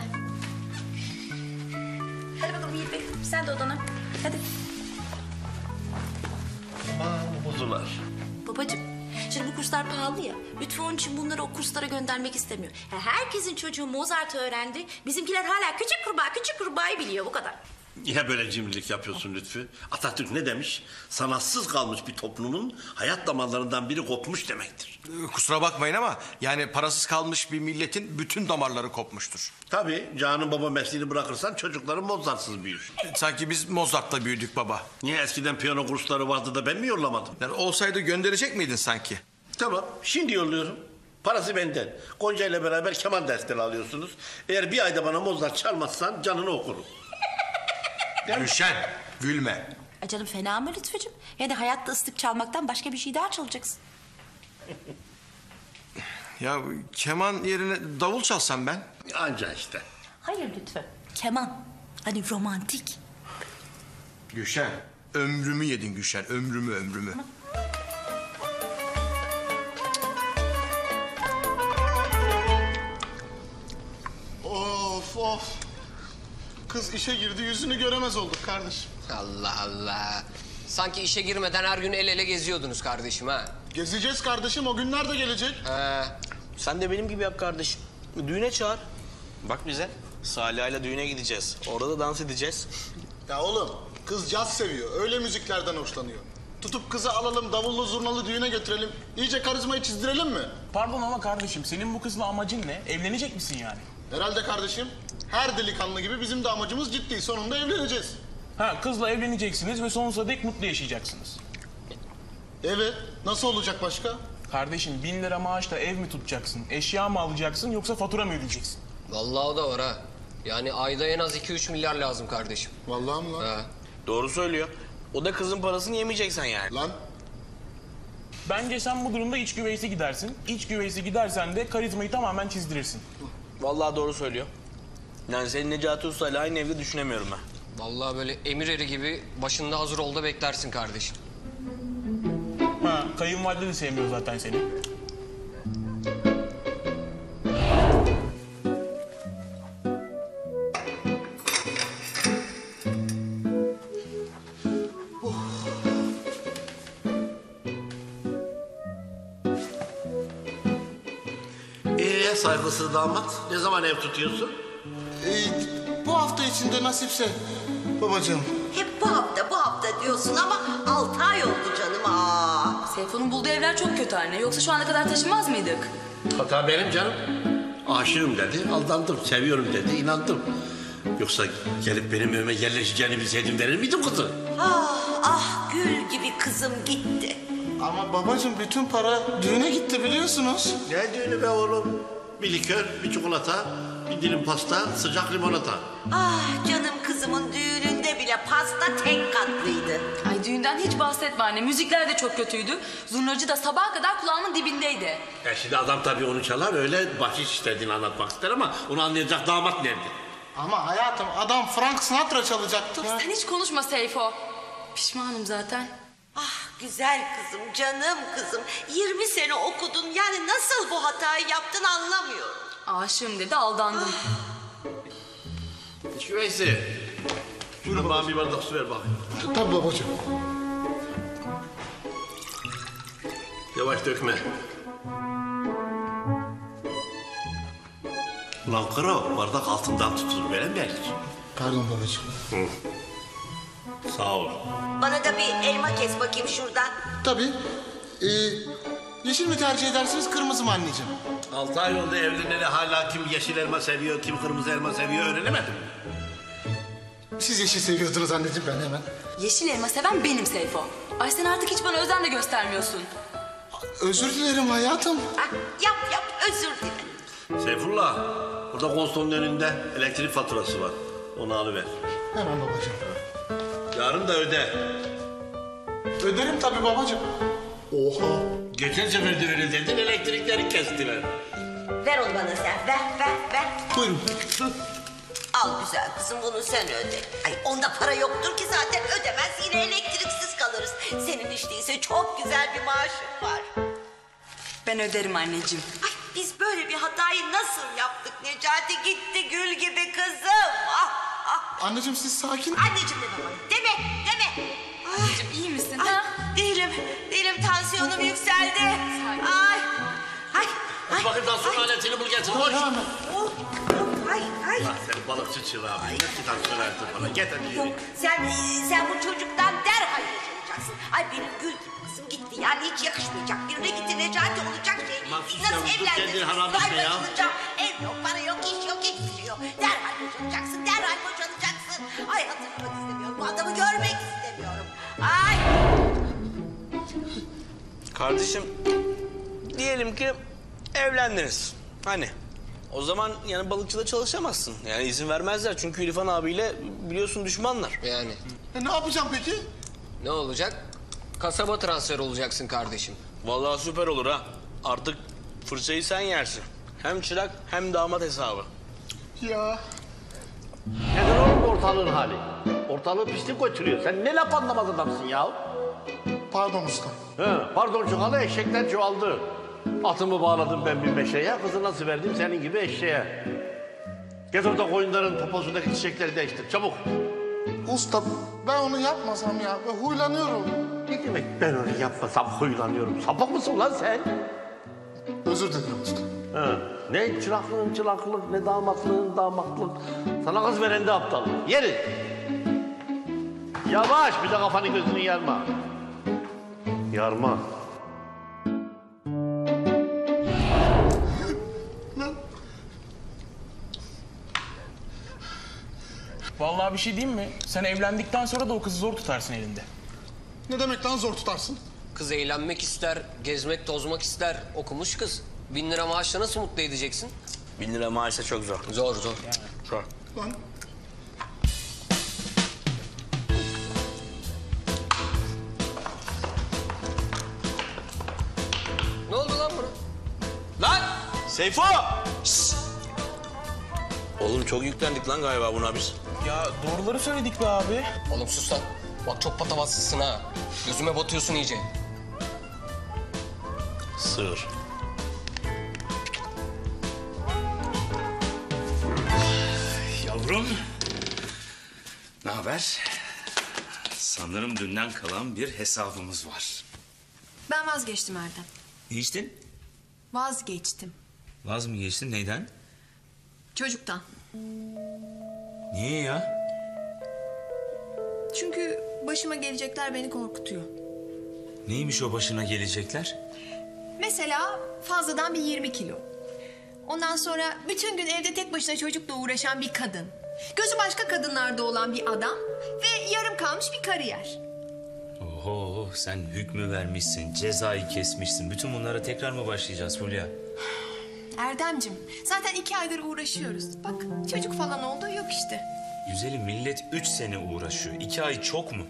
Speaker 9: Hadi bakalım Yiğit Bey. Sen de odana. Hadi.
Speaker 1: Aman kuzular.
Speaker 9: Babacığım, şimdi bu kurslar pahalı ya. Lütfü onun için bunları o kurslara göndermek istemiyor. Ya herkesin çocuğu Mozart öğrendi. Bizimkiler hala küçük kurbağa, küçük kurbağayı biliyor bu kadar.
Speaker 1: Ya böyle cimrilik yapıyorsun Lütfü? Atatürk ne demiş? Sanatsız kalmış bir toplumun hayat damarlarından biri kopmuş demektir.
Speaker 11: Kusura bakmayın ama yani parasız kalmış bir milletin bütün damarları kopmuştur.
Speaker 1: Tabii canım baba mesleğini bırakırsan çocukların Mozart'sız büyür.
Speaker 11: Sanki biz Mozart'la büyüdük baba.
Speaker 1: Niye eskiden piyano kursları vardı da ben mi yollamadım?
Speaker 11: Yani olsaydı gönderecek miydin sanki?
Speaker 1: Tamam şimdi yolluyorum. Parası benden. Gonca ile beraber keman dersleri alıyorsunuz. Eğer bir ayda bana Mozart çalmazsan canını okurum.
Speaker 11: Gülşen gülme.
Speaker 9: Ay canım fena mı Lütfücüğüm? Yani hayatta ıslık çalmaktan başka bir şey daha çalacaksın.
Speaker 11: Ya keman yerine davul çalsam ben.
Speaker 1: Anca işte.
Speaker 9: Hayır Lütfü. Keman. Hani romantik.
Speaker 11: Gülşen ömrümü yedin Gülşen ömrümü ömrümü.
Speaker 19: Of of. Kız işe girdi yüzünü göremez olduk kardeşim.
Speaker 17: Allah Allah. Sanki işe girmeden her gün el ele geziyordunuz kardeşim ha.
Speaker 19: Gezeceğiz kardeşim, o günler de gelecek.
Speaker 17: He.
Speaker 15: Sen de benim gibi yap kardeşim. Düğüne çağır. Bak bize. Saliha'yla düğüne gideceğiz. Orada da dans edeceğiz.
Speaker 19: Ya oğlum, kız caz seviyor, öyle müziklerden hoşlanıyor. Tutup kızı alalım, davullu zurnalı düğüne götürelim. İyice karizmayı çizdirelim mi?
Speaker 5: Pardon ama kardeşim senin bu kızla amacın ne? Evlenecek misin yani?
Speaker 19: Herhalde kardeşim. Her delikanlı gibi bizim de amacımız ciddi. Sonunda evleneceğiz.
Speaker 5: Ha kızla evleneceksiniz ve sonsuza dek mutlu yaşayacaksınız.
Speaker 19: Evet. Nasıl olacak başka?
Speaker 5: Kardeşim bin lira maaşla ev mi tutacaksın? Eşya mı alacaksın yoksa fatura mı ödeyeceksin?
Speaker 17: Vallahi o da var ha. Yani ayda en az iki üç milyar lazım kardeşim.
Speaker 19: Vallahi mi lan?
Speaker 17: He.
Speaker 15: Doğru söylüyor. O da kızın parasını yemeyeceksen yani.
Speaker 19: Lan.
Speaker 5: Bence sen bu durumda iç güveysi gidersin. İç güveysi gidersen de karizmayı tamamen çizdirirsin.
Speaker 15: Vallahi doğru söylüyor. Yani senin Necati Usta'yla aynı evde düşünemiyorum ben.
Speaker 17: Vallahi böyle emir eri gibi başında hazır ol da beklersin kardeşim.
Speaker 5: Ha kayınvalide de sevmiyor zaten seni.
Speaker 1: Ee saygısız damat ne zaman ev tutuyorsun?
Speaker 19: Ee, bu hafta içinde nasipse babacığım.
Speaker 2: Hep bu hafta bu hafta diyorsun ama altı ay oldu canım. Aa.
Speaker 4: Seyfo'nun bulduğu evler çok kötü anne. Yoksa şu ana kadar taşınmaz mıydık?
Speaker 1: Hata benim canım. Aşığım dedi, aldandım, seviyorum dedi, inandım. Yoksa gelip benim evime yerleşeceğini bilseydim verir miydim kızı?
Speaker 2: Ah ah gül gibi kızım gitti.
Speaker 19: Ama babacığım bütün para düğüne gitti biliyorsunuz.
Speaker 1: Ne düğünü be oğlum? Bir likör, bir çikolata, bir dilim pasta, sıcak limonata.
Speaker 2: Ah canım kızımın düğününde bile pasta tek katlıydı.
Speaker 4: Ay düğünden hiç bahsetme anne. Müzikler de çok kötüydü. Zurnacı da sabaha kadar kulağımın dibindeydi.
Speaker 1: Ya şimdi adam tabii onu çalar öyle bahşiş istediğini anlatmak ister ama onu anlayacak damat nerede?
Speaker 19: Ama hayatım adam Frank Sinatra çalacaktı.
Speaker 4: Sen hiç konuşma Seyfo. Pişmanım zaten.
Speaker 2: Ah güzel kızım, canım kızım. yirmi sene okudun. Yani nasıl bu hatayı yaptın anlamıyorum.
Speaker 4: Aşığım dedi aldandım.
Speaker 1: Şüveysi. Şunu bana bir bardak su ver bakayım.
Speaker 19: Tabii babacığım.
Speaker 1: Yavaş dökme. Ulan kro, bardak altından tutulur. Böyle mi gelir?
Speaker 19: Pardon babacığım.
Speaker 1: Hı. Sağ ol.
Speaker 2: Bana da bir elma kes bakayım şuradan.
Speaker 19: Tabii. Ee, yeşil mi tercih edersiniz kırmızı mı anneciğim?
Speaker 1: Altı ay oldu evleneli hala kim yeşil elma seviyor, kim kırmızı elma seviyor öğrenemedim.
Speaker 19: Siz yeşil seviyordunuz anneciğim ben hemen.
Speaker 4: Yeşil elma seven benim Seyfo. Ay sen artık hiç bana özen de göstermiyorsun.
Speaker 19: Özür dilerim hayatım.
Speaker 2: Ah, yap yap özür dilerim.
Speaker 1: Seyfullah, Burada konsolun önünde elektrik faturası var. Onu alıver.
Speaker 19: Hemen babacığım.
Speaker 1: Yarın da öde.
Speaker 19: Öderim tabii babacığım.
Speaker 1: Oha. Geçen sefer de öyle dedin, elektrikleri kestiler.
Speaker 2: Ver onu bana sen. Ver, ver, ver.
Speaker 1: Buyurun.
Speaker 2: Al güzel kızım, bunu sen öde. Ay onda para yoktur ki zaten, ödemez yine elektriksiz kalırız. Senin işte ise çok güzel bir maaşın var.
Speaker 4: Ben öderim anneciğim.
Speaker 2: Ay biz böyle bir hatayı nasıl yaptık Necati? Gitti gül gibi kızım. Ah, ah.
Speaker 19: Anneciğim siz sakin.
Speaker 2: Anneciğim deme bana. Deme, deme.
Speaker 4: Anneciğim iyi misin?
Speaker 2: Ay,
Speaker 4: Ha?
Speaker 2: değilim, değilim. Tansiyonum yükseldi. Ay, ay, ay.
Speaker 1: Bakın tansiyon aletini bul getir. Koş.
Speaker 2: Oh, oh, ay, ay.
Speaker 1: Lan sen balıkçı çırağı. Ne ki tansiyon aleti bana. Get hadi yürü.
Speaker 2: Sen, sen bu çocuktan derhal yaşayacaksın. Ay benim gül gibi kızım gitti. Yani hiç yakışmayacak. Birine gitti Necati olacak şey.
Speaker 1: Mahsus
Speaker 2: Nasıl
Speaker 1: yavrum, dur kendini
Speaker 2: evlendiniz?
Speaker 1: harap etme ya.
Speaker 2: Kaybedileceğim. Ev yok, para yok, iş yok, hiçbir şey yok. Derhal boşanacaksın, derhal boşanacaksın. Ay hatırlamak istemiyorum. Bu adamı görmek istemiyorum. Ay.
Speaker 15: Kardeşim, diyelim ki evlendiniz. Hani o zaman yani balıkçıda çalışamazsın. Yani izin vermezler çünkü İrfan abiyle biliyorsun düşmanlar.
Speaker 17: Yani
Speaker 19: E, ne yapacağım peki?
Speaker 17: ne olacak? Kasaba transfer olacaksın kardeşim.
Speaker 15: Vallahi süper olur ha. Artık fırçayı sen yersin. Hem çırak hem damat hesabı.
Speaker 19: Ya.
Speaker 1: Nedir oğlum bu ortalığın hali? Ortalığı pislik götürüyor. Sen ne laf anlamaz adamsın ya?
Speaker 19: Pardon usta.
Speaker 1: He, pardon çoğalı eşekler çoğaldı. Atımı bağladım ben bir meşeye, kızı nasıl verdim senin gibi eşeğe. Git orada koyunların poposundaki çiçekleri değiştir, çabuk.
Speaker 19: Usta ben onu yapmasam ya. Ben huylanıyorum.
Speaker 1: Ne demek ben onu yapmasam huylanıyorum? Sapık mısın lan sen?
Speaker 19: Özür dilerim usta.
Speaker 1: He, ne çıraklığın çıraklık, ne damatlığın damatlık. Sana kız veren de aptallık. Yeri. Yavaş, bir de kafanı gözünü yarma. Yarma.
Speaker 5: Vallahi bir şey diyeyim mi? Sen evlendikten sonra da o kızı zor tutarsın elinde.
Speaker 19: Ne demek lan zor tutarsın?
Speaker 17: Kız eğlenmek ister, gezmek, tozmak ister. Okumuş kız. Bin lira maaşla nasıl mutlu edeceksin?
Speaker 15: Bin lira maaşla çok zor.
Speaker 17: Zor zor.
Speaker 15: Zor.
Speaker 19: Lan.
Speaker 17: Ne oldu lan buna?
Speaker 15: Lan! Seyfo! Şşş! Oğlum çok yüklendik lan galiba buna biz.
Speaker 5: Ya doğruları söyledik be abi.
Speaker 17: Oğlum sus lan. Bak çok patavatsızsın ha. Gözüme batıyorsun iyice.
Speaker 15: Sığır.
Speaker 12: Yavrum. Ne haber? Sanırım dünden kalan bir hesabımız var.
Speaker 13: Ben vazgeçtim Erdem.
Speaker 12: Ne içtin?
Speaker 13: Vazgeçtim.
Speaker 12: Vaz mı geçtin? Neyden?
Speaker 13: Çocuktan.
Speaker 12: Niye ya?
Speaker 13: Çünkü başıma gelecekler beni korkutuyor.
Speaker 12: Neymiş o başına gelecekler?
Speaker 13: Mesela fazladan bir yirmi kilo. Ondan sonra bütün gün evde tek başına çocukla uğraşan bir kadın. Gözü başka kadınlarda olan bir adam ve yarım kalmış bir kariyer.
Speaker 12: Oho, sen hükmü vermişsin, cezayı kesmişsin. Bütün bunlara tekrar mı başlayacağız Fulya?
Speaker 13: Erdemcim, zaten iki aydır uğraşıyoruz. Bak çocuk falan olduğu yok işte.
Speaker 12: Güzelim, millet üç sene uğraşıyor. İki ay çok mu?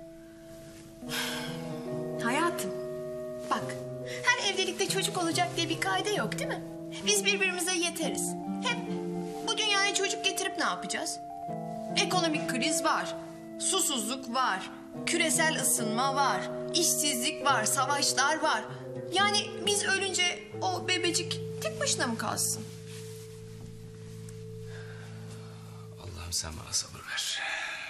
Speaker 13: Hayatım, bak her evlilikte çocuk olacak diye bir kaide yok değil mi? Biz birbirimize yeteriz. Hem bu dünyaya çocuk getirip ne yapacağız? Ekonomik kriz var, susuzluk var, küresel ısınma var, işsizlik var, savaşlar var. Yani biz ölünce o bebecik tek başına mı kalsın?
Speaker 12: Allah'ım sen bana sabır ver.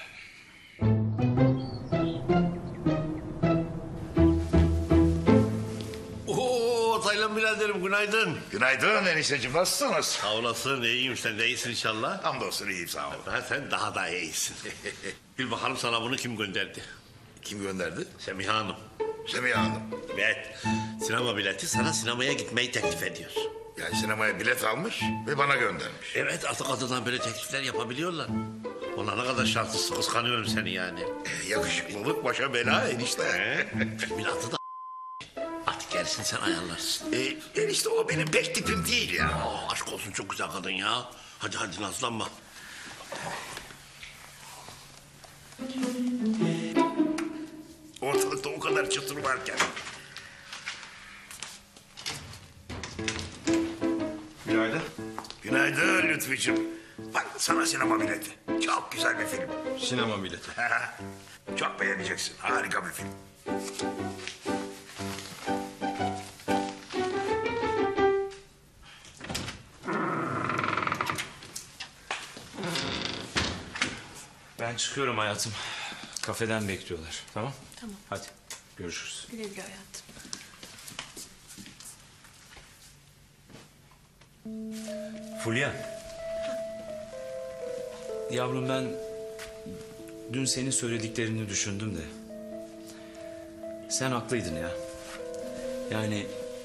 Speaker 1: Oo Taylan biraderim günaydın.
Speaker 10: Günaydın enişteciğim, nasılsınız?
Speaker 1: Sağ olasın, iyiyim, sen de iyisin inşallah.
Speaker 10: Hamdolsun iyiyim, sağ ol.
Speaker 1: Ha, sen daha da iyisin. Bil bakalım sana bunu kim gönderdi?
Speaker 10: Kim gönderdi?
Speaker 1: Semiha Hanım.
Speaker 10: Semiha Hanım.
Speaker 1: Evet, sinema bileti sana sinemaya gitmeyi teklif ediyor.
Speaker 10: Yani sinemaya bilet almış ve bana göndermiş.
Speaker 1: Evet, artık adından böyle teklifler yapabiliyorlar. Ona ne kadar şanslısın, kıskanıyorum seni yani.
Speaker 10: E, yakışıklılık başa bela enişte.
Speaker 1: Filmin adı da Hadi gel. gelsin sen ayarlarsın.
Speaker 10: Ee, enişte o benim pek tipim değil ya.
Speaker 1: Aa, aşk olsun çok güzel kadın ya. Hadi hadi nazlanma.
Speaker 10: Ortalıkta o kadar çıtır varken.
Speaker 11: Günaydın.
Speaker 10: Günaydın Lütfücüğüm. Bak sana sinema bileti. Çok güzel bir film.
Speaker 11: Sinema bileti.
Speaker 10: Çok beğeneceksin. Harika bir film.
Speaker 12: Ben çıkıyorum hayatım. Kafeden bekliyorlar. Tamam?
Speaker 9: Tamam.
Speaker 12: Hadi görüşürüz.
Speaker 9: Güle güle hayatım.
Speaker 12: Fulya. Yavrum ben dün senin söylediklerini düşündüm de. Sen haklıydın ya. Yani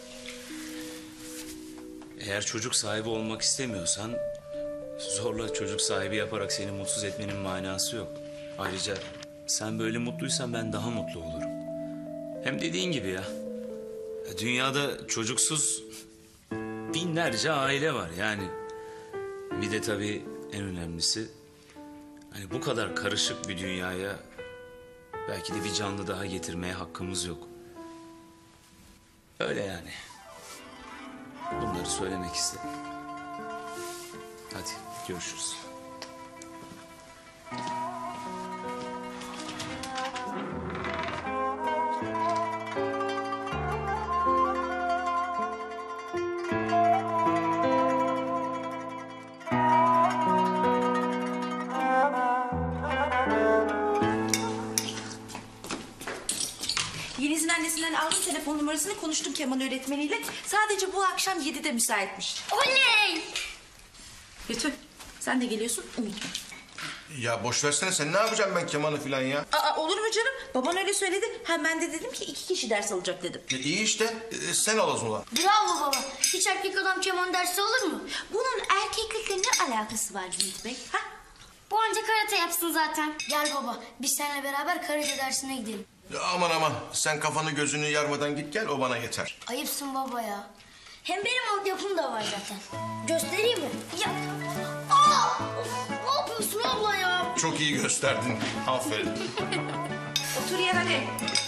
Speaker 12: eğer çocuk sahibi olmak istemiyorsan zorla çocuk sahibi yaparak seni mutsuz etmenin manası yok. Ayrıca sen böyle mutluysan ben daha mutlu olurum. Hem dediğin gibi ya. Dünyada çocuksuz binlerce aile var yani. Bir de tabii en önemlisi hani bu kadar karışık bir dünyaya belki de bir canlı daha getirmeye hakkımız yok. Öyle yani. Bunları söylemek istedim. Hadi görüşürüz.
Speaker 9: Yeliz'in annesinden aldım telefon numarasını, konuştum keman öğretmeniyle. Sadece bu akşam yedide müsaitmiş.
Speaker 8: Oley!
Speaker 9: Betül sen de geliyorsun, unutma.
Speaker 11: Ya boş versene sen ne yapacaksın ben kemanı falan ya?
Speaker 9: Aa, olur mu canım? Baban öyle söyledi. Hem ben de dedim ki iki kişi ders alacak dedim.
Speaker 11: E, iyi işte e, sen al o zaman.
Speaker 8: Bravo baba. Hiç erkek adam keman dersi olur mu?
Speaker 9: Bunun erkeklikle ne alakası var Cüneyt Bey? Ha?
Speaker 8: Bu anca karate yapsın zaten. Gel baba biz seninle beraber karate dersine gidelim.
Speaker 11: Ya aman aman sen kafanı gözünü yarmadan git gel o bana yeter.
Speaker 8: Ayıpsın baba ya. Hem benim altyapım da var zaten. Göstereyim mi? Ya. Aa! Ne yapıyorsun abla ya?
Speaker 11: Çok iyi gösterdin. Aferin.
Speaker 9: Otur yer hadi.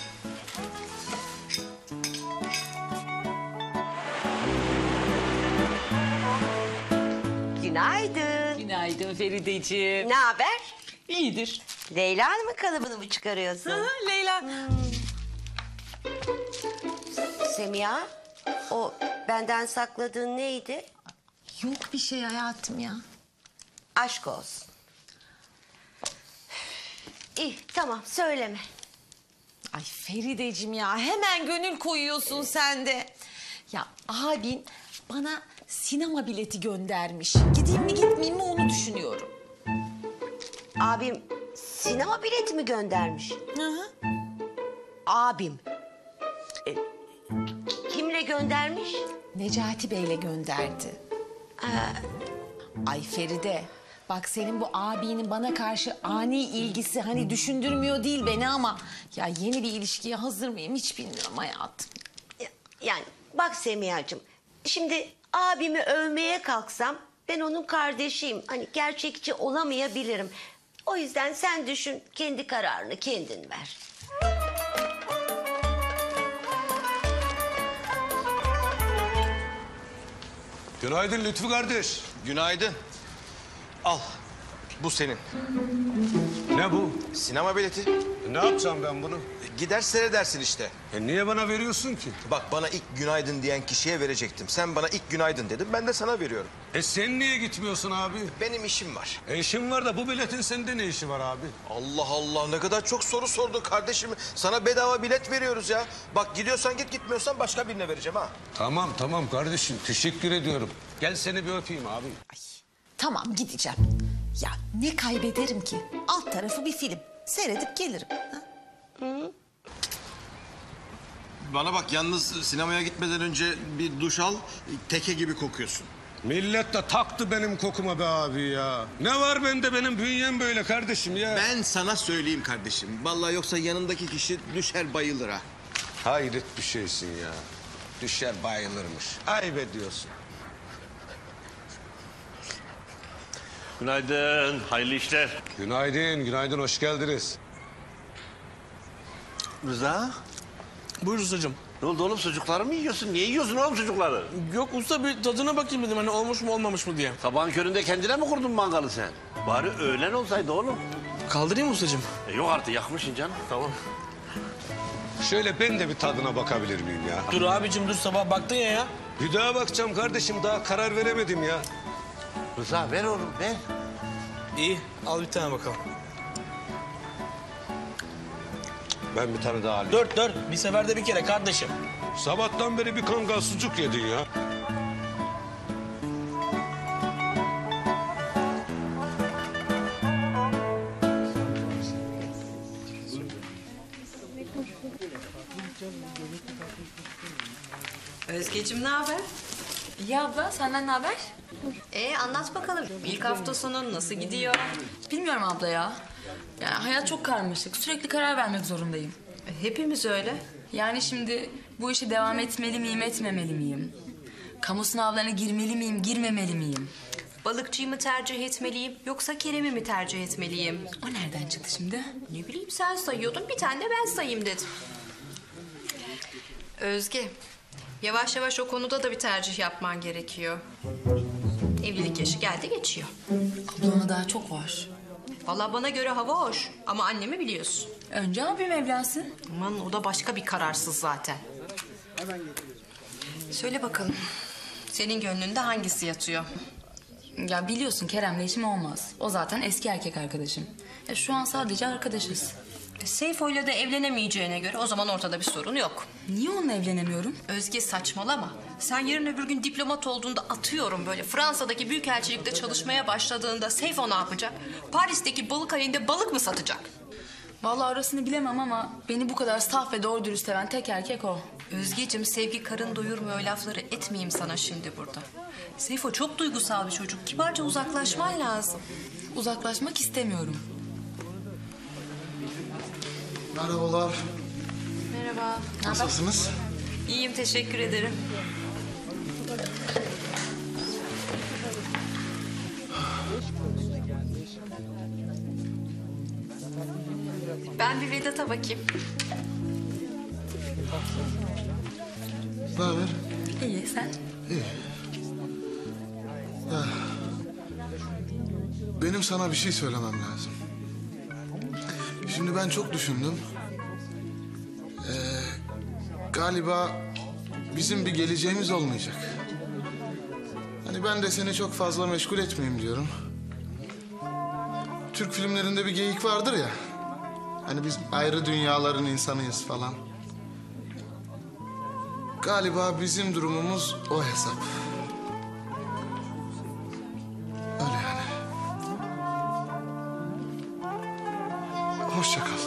Speaker 2: Günaydın.
Speaker 18: Günaydın Ferideciğim.
Speaker 2: Ne haber?
Speaker 18: İyidir.
Speaker 2: Leyla Hanım'ın kalıbını mı çıkarıyorsun?
Speaker 18: Hı, Leyla.
Speaker 2: Semiha, o benden sakladığın neydi?
Speaker 18: Yok bir şey hayatım ya.
Speaker 2: Aşk olsun. İyi, tamam söyleme.
Speaker 18: Ay Ferideciğim ya hemen gönül koyuyorsun sen de. Ya abin bana sinema bileti göndermiş. Gideyim mi gitmeyeyim mi onu düşünüyorum.
Speaker 2: Abim sinema bileti mi göndermiş?
Speaker 18: Hı hı.
Speaker 2: Abim. E, kimle göndermiş?
Speaker 18: Necati Bey'le gönderdi. Ay Feride bak senin bu abinin bana karşı ani ilgisi hani düşündürmüyor değil beni ama... ...ya yeni bir ilişkiye hazır mıyım hiç bilmiyorum hayatım.
Speaker 2: Yani bak Semiha'cığım, şimdi abimi övmeye kalksam ben onun kardeşiyim. Hani gerçekçi olamayabilirim. O yüzden sen düşün, kendi kararını kendin ver.
Speaker 21: Günaydın Lütfü kardeş.
Speaker 11: Günaydın. Al. Bu senin.
Speaker 21: Ne bu?
Speaker 11: Sinema bileti.
Speaker 21: Ne yapacağım ben bunu?
Speaker 11: Gider seyredersin işte.
Speaker 21: E niye bana veriyorsun ki?
Speaker 11: Bak bana ilk günaydın diyen kişiye verecektim. Sen bana ilk günaydın dedin. Ben de sana veriyorum.
Speaker 21: E sen niye gitmiyorsun abi?
Speaker 11: Benim işim var.
Speaker 21: E işim var da bu biletin sende ne işi var abi?
Speaker 11: Allah Allah ne kadar çok soru sordun kardeşim. Sana bedava bilet veriyoruz ya. Bak gidiyorsan git gitmiyorsan başka birine vereceğim ha.
Speaker 21: Tamam tamam kardeşim teşekkür ediyorum. Gel seni bir öpeyim abi.
Speaker 18: Tamam gideceğim. Ya ne kaybederim ki? Alt tarafı bir film. Seyredip gelirim. Ha?
Speaker 2: Hı?
Speaker 11: Bana bak yalnız sinemaya gitmeden önce bir duş al. Teke gibi kokuyorsun.
Speaker 21: Millet de taktı benim kokuma be abi ya. Ne var bende benim bünyem böyle kardeşim ya.
Speaker 11: Ben sana söyleyeyim kardeşim. Vallahi yoksa yanındaki kişi düşer bayılır ha.
Speaker 21: Hayret bir şeysin ya. Düşer bayılırmış. Ayıp ediyorsun.
Speaker 1: Günaydın, hayırlı işler.
Speaker 21: Günaydın, günaydın. Hoş geldiniz.
Speaker 1: Rıza.
Speaker 5: Buyur ustacığım.
Speaker 1: Ne oldu oğlum, sucukları mı yiyorsun? Niye yiyorsun oğlum sucukları?
Speaker 5: Yok usta, bir tadına bakayım dedim hani olmuş mu olmamış mı diye.
Speaker 1: Sabahın köründe kendine mi kurdun mangalı sen? Bari öğlen olsaydı oğlum.
Speaker 5: Kaldırayım mı ustacığım?
Speaker 1: E yok artık, yakmışsın canım.
Speaker 5: Tamam.
Speaker 21: Şöyle ben de bir tadına bakabilir miyim ya?
Speaker 5: Dur abicim dur, sabah baktın ya ya.
Speaker 21: Bir daha bakacağım kardeşim, daha karar veremedim ya.
Speaker 1: Rıza ver oğlum, ver.
Speaker 5: İyi, al bir tane bakalım.
Speaker 21: Ben bir tane daha alayım.
Speaker 5: Dört dört, bir seferde bir kere kardeşim.
Speaker 21: Sabahtan beri bir kangal sucuk yedin ya.
Speaker 4: Özgeciğim ne haber?
Speaker 16: İyi abla, senden ne haber?
Speaker 4: Ee anlat bakalım. İlk hafta sonu nasıl gidiyor?
Speaker 16: Bilmiyorum abla ya. Yani hayat çok karmaşık. Sürekli karar vermek zorundayım.
Speaker 4: E, hepimiz öyle.
Speaker 16: Yani şimdi bu işe devam etmeli miyim, etmemeli miyim? Kamu sınavlarına girmeli miyim, girmemeli miyim?
Speaker 4: Balıkçıyı mı tercih etmeliyim yoksa Kerem'i mi tercih etmeliyim?
Speaker 16: O nereden çıktı şimdi?
Speaker 4: Ne bileyim, sen sayıyordun, bir tane de ben sayayım dedim. Özge, yavaş yavaş o konuda da bir tercih yapman gerekiyor. Evlilik yaşı geldi geçiyor.
Speaker 16: Abla ona daha çok var.
Speaker 4: Vallahi bana göre hava hoş ama annemi biliyorsun.
Speaker 16: Önce abim evlensin.
Speaker 4: Aman o da başka bir kararsız zaten. Söyle bakalım, senin gönlünde hangisi yatıyor?
Speaker 16: Ya biliyorsun Kerem'le işim olmaz. O zaten eski erkek arkadaşım. Ya şu an sadece arkadaşız.
Speaker 4: E, Seyfo'yla da evlenemeyeceğine göre o zaman ortada bir sorun yok.
Speaker 16: Niye onunla evlenemiyorum?
Speaker 4: Özge saçmalama. Sen yarın öbür gün diplomat olduğunda, atıyorum böyle Fransa'daki büyükelçilikte çalışmaya başladığında Seyfo ne yapacak? Paris'teki balık halinde balık mı satacak?
Speaker 16: Vallahi orasını bilemem ama beni bu kadar saf ve doğru dürüst seven tek erkek o.
Speaker 4: Özgeciğim, sevgi karın doyurmuyor lafları etmeyeyim sana şimdi burada. Seyfo çok duygusal bir çocuk. Kibarca uzaklaşman lazım.
Speaker 16: Uzaklaşmak istemiyorum.
Speaker 19: Merhabalar.
Speaker 4: Merhaba.
Speaker 19: Nasılsınız?
Speaker 4: İyiyim, teşekkür ederim. Ben bir Vedat'a bakayım.
Speaker 19: Ne haber?
Speaker 16: İyi, sen?
Speaker 19: İyi. Ya, benim sana bir şey söylemem lazım. Şimdi ben çok düşündüm. Ee, galiba bizim bir geleceğimiz olmayacak. Hani ben de seni çok fazla meşgul etmeyeyim diyorum. Türk filmlerinde bir geyik vardır ya. Hani biz ayrı dünyaların insanıyız falan. Galiba bizim durumumuz o hesap. Öyle yani. Hoşça kal.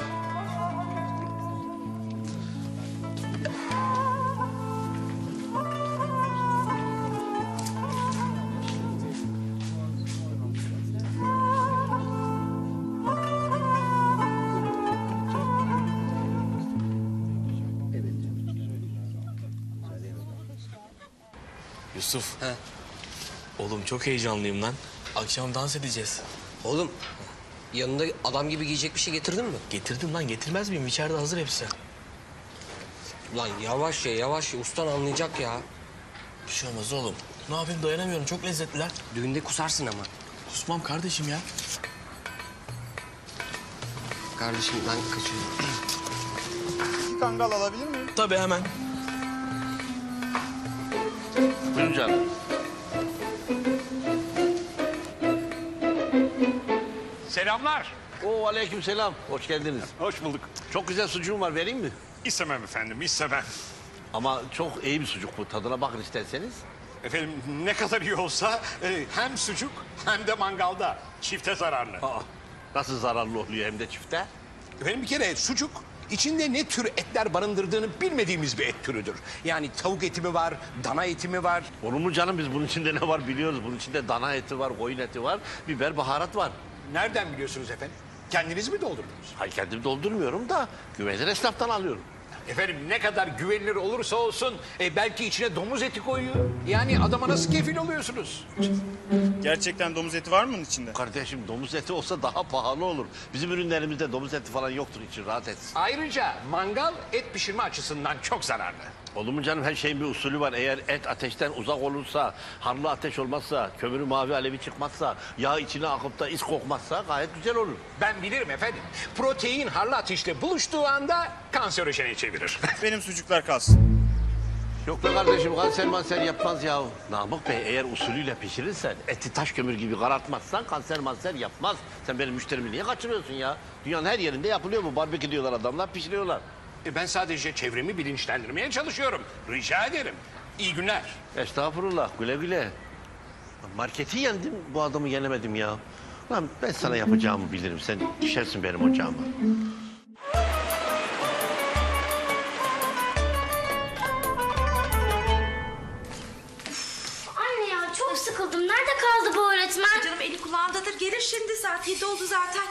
Speaker 5: Yusuf. He. Oğlum çok heyecanlıyım lan. Akşam dans edeceğiz.
Speaker 17: Oğlum yanında adam gibi giyecek bir şey getirdin mi?
Speaker 5: Getirdim lan, getirmez miyim? İçeride hazır hepsi.
Speaker 17: Lan yavaş ye yavaş ye, ustan anlayacak ya.
Speaker 5: Bir şey olmaz oğlum. Ne yapayım, dayanamıyorum, çok lezzetliler.
Speaker 17: Düğünde kusarsın ama.
Speaker 5: Kusmam kardeşim ya.
Speaker 17: Kardeşim ben kaçıyorum.
Speaker 19: Bir kangal alabilir miyim?
Speaker 5: Tabii hemen.
Speaker 1: Buyurun canım.
Speaker 7: Selamlar.
Speaker 1: Oo, aleyküm selam. Hoş geldiniz.
Speaker 7: Hoş bulduk.
Speaker 1: Çok güzel sucuğum var, vereyim mi?
Speaker 7: İstemem efendim, istemem.
Speaker 1: Ama çok iyi bir sucuk bu. Tadına bakın isterseniz.
Speaker 7: Efendim ne kadar iyi olsa e, hem sucuk hem de mangalda. Çifte zararlı.
Speaker 1: Aa, nasıl zararlı oluyor hem de çifte?
Speaker 7: Efendim bir kere sucuk içinde ne tür etler barındırdığını bilmediğimiz bir et türüdür. Yani tavuk eti mi var, dana eti mi var?
Speaker 1: Olur mu canım, biz bunun içinde ne var biliyoruz. Bunun içinde dana eti var, koyun eti var, biber, baharat var.
Speaker 7: Nereden biliyorsunuz efendim? Kendiniz mi doldurdunuz?
Speaker 1: Hayır, kendim doldurmuyorum da güvenilir esnaftan alıyorum.
Speaker 7: Efendim ne kadar güvenilir olursa olsun e, belki içine domuz eti koyuyor. Yani adama nasıl kefil oluyorsunuz?
Speaker 14: Gerçekten domuz eti var mı bunun içinde?
Speaker 1: Kardeşim domuz eti olsa daha pahalı olur. Bizim ürünlerimizde domuz eti falan yoktur, için rahat etsin.
Speaker 7: Ayrıca mangal et pişirme açısından çok zararlı.
Speaker 1: Olur mu canım, her şeyin bir usulü var. Eğer et ateşten uzak olursa, harlı ateş olmazsa, kömürü mavi alevi çıkmazsa, yağ içine akıp da is kokmazsa gayet güzel olur.
Speaker 7: Ben bilirim efendim. Protein harlı ateşle buluştuğu anda kanserojene çevirir.
Speaker 14: Benim sucuklar kalsın.
Speaker 1: Yok be kardeşim, kanser manser yapmaz ya. Namık Bey, eğer usulüyle pişirirsen, eti taş kömür gibi karartmazsan kanser manser yapmaz. Sen benim müşterimi niye kaçırıyorsun ya? Dünyanın her yerinde yapılıyor bu. Barbekü diyorlar adamlar, pişiriyorlar.
Speaker 7: E, ben sadece çevremi bilinçlendirmeye çalışıyorum. Rica ederim. İyi günler.
Speaker 1: Estağfurullah, güle güle. Marketi yendim, bu adamı yenemedim ya. Lan ben sana yapacağımı bilirim, sen düşersin benim ocağıma.
Speaker 8: Anne ya çok sıkıldım. Nerede kaldı bu öğretmen?
Speaker 9: Canım eli kulağındadır. Gelir şimdi. Saat yedi oldu zaten.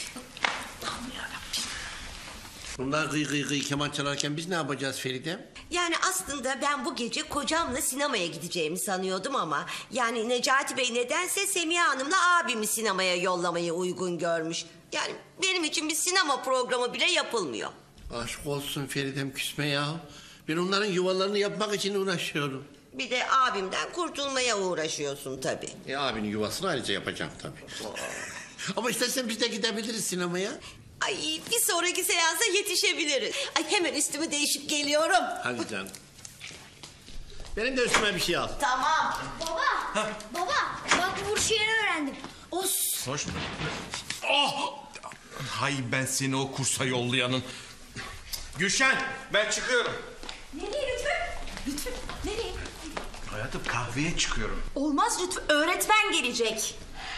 Speaker 1: Bunlar gıy gıy gıy keman çalarken biz ne yapacağız Feride?
Speaker 2: Yani aslında ben bu gece kocamla sinemaya gideceğimi sanıyordum ama... ...yani Necati Bey nedense Semiha Hanım'la abimi sinemaya yollamayı uygun görmüş. Yani benim için bir sinema programı bile yapılmıyor.
Speaker 1: Aşk olsun Feridem, küsme ya. Ben onların yuvalarını yapmak için uğraşıyorum.
Speaker 2: Bir de abimden kurtulmaya uğraşıyorsun tabii.
Speaker 1: E abinin yuvasını ayrıca yapacağım tabii. Ama istersen biz de gidebiliriz sinemaya.
Speaker 2: Ay bir sonraki seansa yetişebiliriz. Ay hemen üstümü değişip geliyorum.
Speaker 1: Hadi canım. Benim de üstüme bir şey al.
Speaker 2: Tamam.
Speaker 8: Baba, baba bak bu şeyi öğrendim.
Speaker 11: Os. Hoş. Oh! Hay ben seni o kursa yollayanın. Gülşen, ben çıkıyorum.
Speaker 9: Nereye Lütfü? Lütfü nereye?
Speaker 11: Hayatım kahveye çıkıyorum.
Speaker 9: Olmaz Lütfü. Öğretmen gelecek.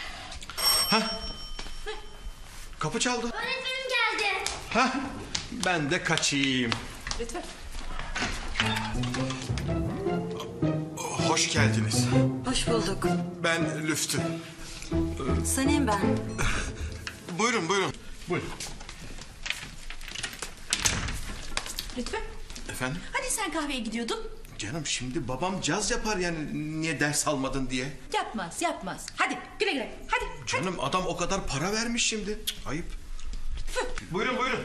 Speaker 11: Kapı çaldı.
Speaker 8: Öğretmenim geldi.
Speaker 11: Hah, ben de kaçayım.
Speaker 9: Lütfü.
Speaker 11: Hoş geldiniz.
Speaker 22: Hoş bulduk.
Speaker 11: Ben Lüftü.
Speaker 22: Sanem ben.
Speaker 11: Buyurun, buyurun. Buyurun.
Speaker 9: Lütfü.
Speaker 11: Efendim?
Speaker 9: Hani sen kahveye gidiyordun?
Speaker 11: Canım şimdi babam caz yapar yani niye ders almadın diye.
Speaker 9: Yapmaz yapmaz. Hadi güle güle. Hadi.
Speaker 11: Canım adam o kadar para vermiş şimdi. Cık, ayıp. Buyurun buyurun.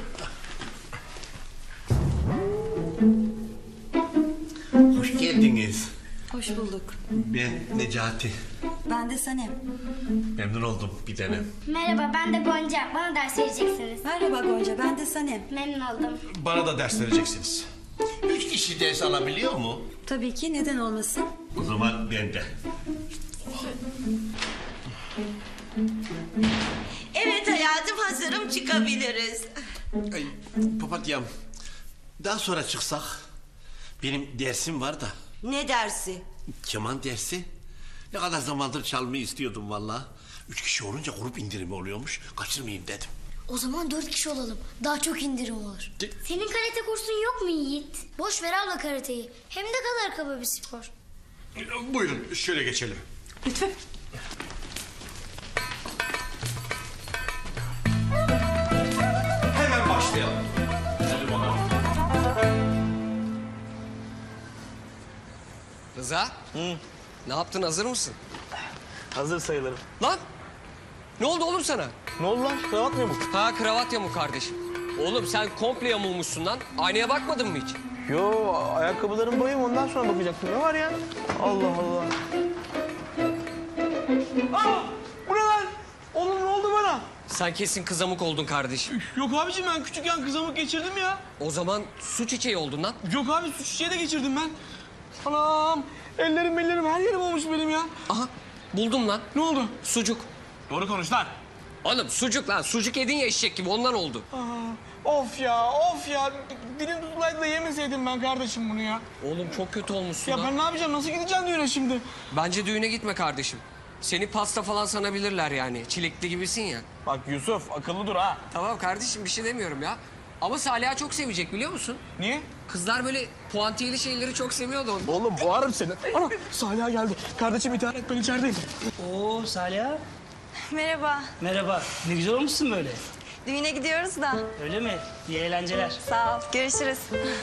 Speaker 1: Hoş geldiniz.
Speaker 22: Hoş bulduk.
Speaker 1: Ben Necati.
Speaker 22: Ben de Sanem.
Speaker 1: Memnun oldum bir tanem.
Speaker 8: Merhaba ben de Gonca. Bana ders vereceksiniz.
Speaker 22: Merhaba Gonca, ben de Sanem.
Speaker 8: Memnun oldum.
Speaker 11: Bana da ders vereceksiniz.
Speaker 1: Üç kişi ders alabiliyor mu?
Speaker 22: Tabii ki, neden olmasın?
Speaker 1: O zaman ben de.
Speaker 2: Evet hayatım, hazırım, çıkabiliriz.
Speaker 1: Ay, papatyam, daha sonra çıksak. Benim dersim var da.
Speaker 2: Ne dersi?
Speaker 1: Keman dersi. Ne kadar zamandır çalmayı istiyordum vallahi. Üç kişi olunca grup indirimi oluyormuş. Kaçırmayayım dedim.
Speaker 8: O zaman dört kişi olalım. Daha çok indirim olur. Senin karate kursun yok mu Yiğit? Boş ver abla karateyi. Hem de kadar kaba bir spor.
Speaker 11: Buyurun şöyle geçelim.
Speaker 9: Lütfü.
Speaker 11: Hemen başlayalım. Hadi bakalım.
Speaker 17: Rıza. Hı. Ne yaptın, hazır mısın?
Speaker 5: Hazır sayılırım.
Speaker 17: Lan! Ne oldu oğlum sana?
Speaker 5: Ne oldu lan? Kravat mı yamuk?
Speaker 17: Ha kravat yamuk kardeşim. Oğlum sen komple yamulmuşsun lan. Aynaya bakmadın mı hiç?
Speaker 5: Yo, ayakkabılarım boyum, ondan sonra bakacaktım. Ne var ya? Allah Allah. Aa! Bu ne lan? Oğlum ne oldu bana?
Speaker 17: Sen kesin kızamık oldun kardeşim.
Speaker 5: Yok abiciğim, ben küçükken kızamık geçirdim ya.
Speaker 17: O zaman su çiçeği oldun lan.
Speaker 5: Yok abi, su çiçeği de geçirdim ben. Anam! Ellerim ellerim her yerim olmuş benim ya.
Speaker 17: Aha buldum lan.
Speaker 5: Ne oldu?
Speaker 17: Sucuk.
Speaker 5: Doğru konuş lan.
Speaker 17: Oğlum sucuk lan. Sucuk yedin ya eşek gibi, ondan oldu.
Speaker 5: Aa, of ya of ya. Dilim tutulaydı da yemeseydim ben kardeşim bunu ya.
Speaker 17: Oğlum çok kötü olmuşsun
Speaker 5: Ya
Speaker 17: lan.
Speaker 5: ben ne yapacağım? Nasıl gideceğim düğüne şimdi?
Speaker 17: Bence düğüne gitme kardeşim. Seni pasta falan sanabilirler yani. Çilekli gibisin ya.
Speaker 5: Bak Yusuf, akıllı dur ha.
Speaker 17: Tamam kardeşim, bir şey demiyorum ya. Ama Salih'a çok sevecek, biliyor musun?
Speaker 5: Niye?
Speaker 17: Kızlar böyle puantiyeli şeyleri çok seviyordu onu.
Speaker 5: Oğlum boğarım seni. Ana Salih'a geldi. Kardeşim itaat et, ben içerideyim.
Speaker 23: Oo Salih.
Speaker 22: Merhaba.
Speaker 23: Merhaba. Ne güzel olmuşsun böyle.
Speaker 22: Düğüne gidiyoruz da.
Speaker 6: Öyle mi? İyi eğlenceler.
Speaker 22: Sağ ol. Görüşürüz.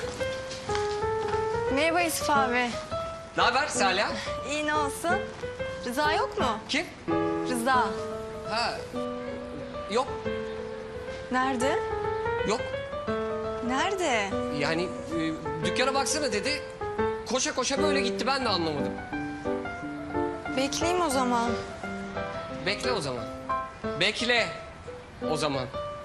Speaker 22: Merhaba Yusuf abi.
Speaker 17: Ne haber Salih?
Speaker 22: İyi ne olsun? Rıza yok mu?
Speaker 17: Kim?
Speaker 22: Rıza.
Speaker 17: Ha. Yok.
Speaker 22: Nerede?
Speaker 17: Yok.
Speaker 22: Nerede?
Speaker 17: Yani e, dükkana baksana dedi. Koşa koşa böyle gitti, ben de anlamadım.
Speaker 22: Bekleyeyim o zaman.
Speaker 17: Bekle o zaman. Bekle o zaman.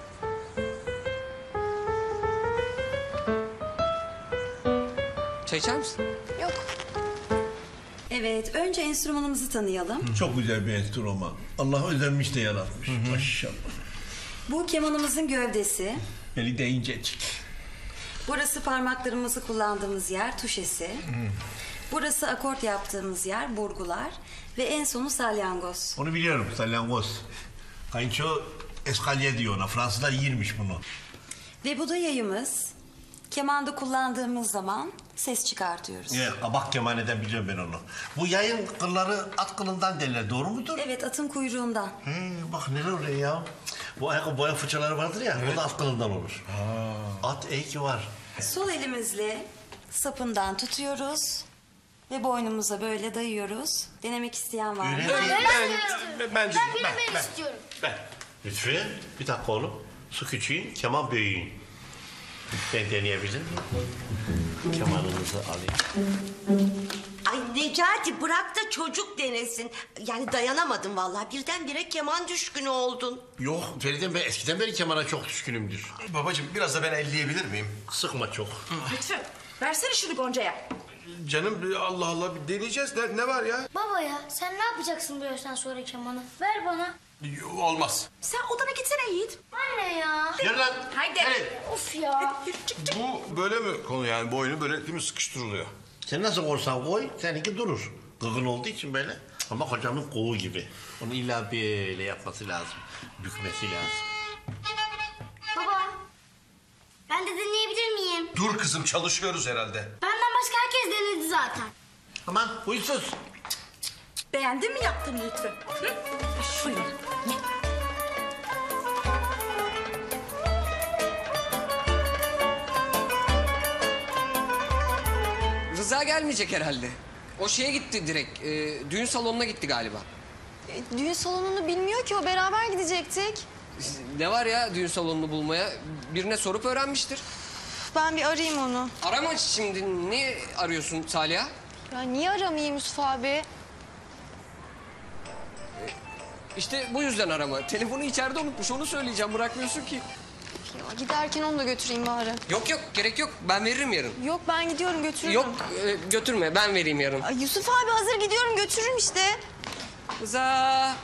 Speaker 17: Çay içer misin?
Speaker 22: Yok. Evet, önce enstrümanımızı tanıyalım.
Speaker 1: Çok güzel bir enstrüman. Allah özenmiş de yaratmış. Maşallah.
Speaker 22: Bu kemanımızın gövdesi.
Speaker 1: Beli de incecik.
Speaker 22: Burası parmaklarımızı kullandığımız yer, tuşesi. Burası akort yaptığımız yer, burgular. Ve en sonu salyangoz.
Speaker 1: Onu biliyorum, salyangoz. Kayınço eskalye diyor ona. Fransızlar yirmiş bunu.
Speaker 22: Ve bu da yayımız. Kemanda kullandığımız zaman ses çıkartıyoruz.
Speaker 1: Evet, kabak kemaneden biliyorum ben onu. Bu yayın kılları at kılından derler, doğru mudur?
Speaker 22: Evet, atın kuyruğundan.
Speaker 1: He, bak neler oluyor ya. Bu ayakkabı boya fırçaları vardır ya, o da at kılından olur. At iyi ki var.
Speaker 22: Sol elimizle sapından tutuyoruz. Ve boynumuza böyle dayıyoruz. Denemek isteyen var mı?
Speaker 1: Öyle değil. Ben, ben, ben,
Speaker 8: Ben
Speaker 1: ben,
Speaker 8: bilmek
Speaker 1: ben,
Speaker 8: istiyorum.
Speaker 1: ben. Lütfen, bir dakika oğlum. Su küçüğün, keman büyüğün. Ben deneyebilir miyim? Kemanınızı alayım.
Speaker 2: Ay Necati bırak da çocuk denesin. Yani dayanamadım vallahi. Birdenbire keman düşkünü oldun.
Speaker 1: Yok Feride, ben eskiden beri kemana çok düşkünümdür.
Speaker 11: Babacığım biraz da ben elleyebilir miyim?
Speaker 1: Sıkma çok.
Speaker 9: Lütfü versene şunu Gonca'ya.
Speaker 11: Canım Allah Allah deneyeceğiz. Ne, ne var ya?
Speaker 8: Baba ya sen ne yapacaksın bu yaştan sonra kemanı? Ver bana.
Speaker 11: Olmaz.
Speaker 9: Sen odana gitsene Yiğit.
Speaker 8: Anne ya.
Speaker 1: Yürü lan.
Speaker 9: Haydi.
Speaker 8: Of ya.
Speaker 11: Bu böyle mi konu yani? Boynu böyle değil mi sıkıştırılıyor?
Speaker 1: Sen nasıl korsan koy, seninki durur. Gıgın olduğu için böyle. Ama kocamın koğu gibi. Onu illa böyle yapması lazım. Bükmesi lazım.
Speaker 8: Baba. Ben de deneyebilir miyim?
Speaker 11: Dur kızım, çalışıyoruz herhalde.
Speaker 8: Benden başka herkes denedi zaten.
Speaker 1: Aman huysuz.
Speaker 9: Beğendin mi yaptığını Lütfü? Hı? Şöyle ye.
Speaker 17: Rıza gelmeyecek herhalde. O şeye gitti direkt. E, düğün salonuna gitti galiba.
Speaker 22: E, düğün salonunu bilmiyor ki, o beraber gidecektik.
Speaker 17: Ne var ya düğün salonunu bulmaya? Birine sorup öğrenmiştir.
Speaker 22: Ben bir arayayım onu.
Speaker 17: Arama şimdi. Ne arıyorsun Salih'a?
Speaker 22: Ya niye aramayayım Yusuf abi?
Speaker 17: İşte bu yüzden arama. Telefonu içeride unutmuş. Onu söyleyeceğim. Bırakmıyorsun ki.
Speaker 22: Ya giderken onu da götüreyim bari.
Speaker 17: Yok yok. Gerek yok. Ben veririm yarın.
Speaker 22: Yok ben gidiyorum, götürürüm.
Speaker 17: Yok e, götürme. Ben vereyim yarın.
Speaker 22: Ay, Yusuf abi hazır gidiyorum, götürürüm işte.
Speaker 17: Rıza.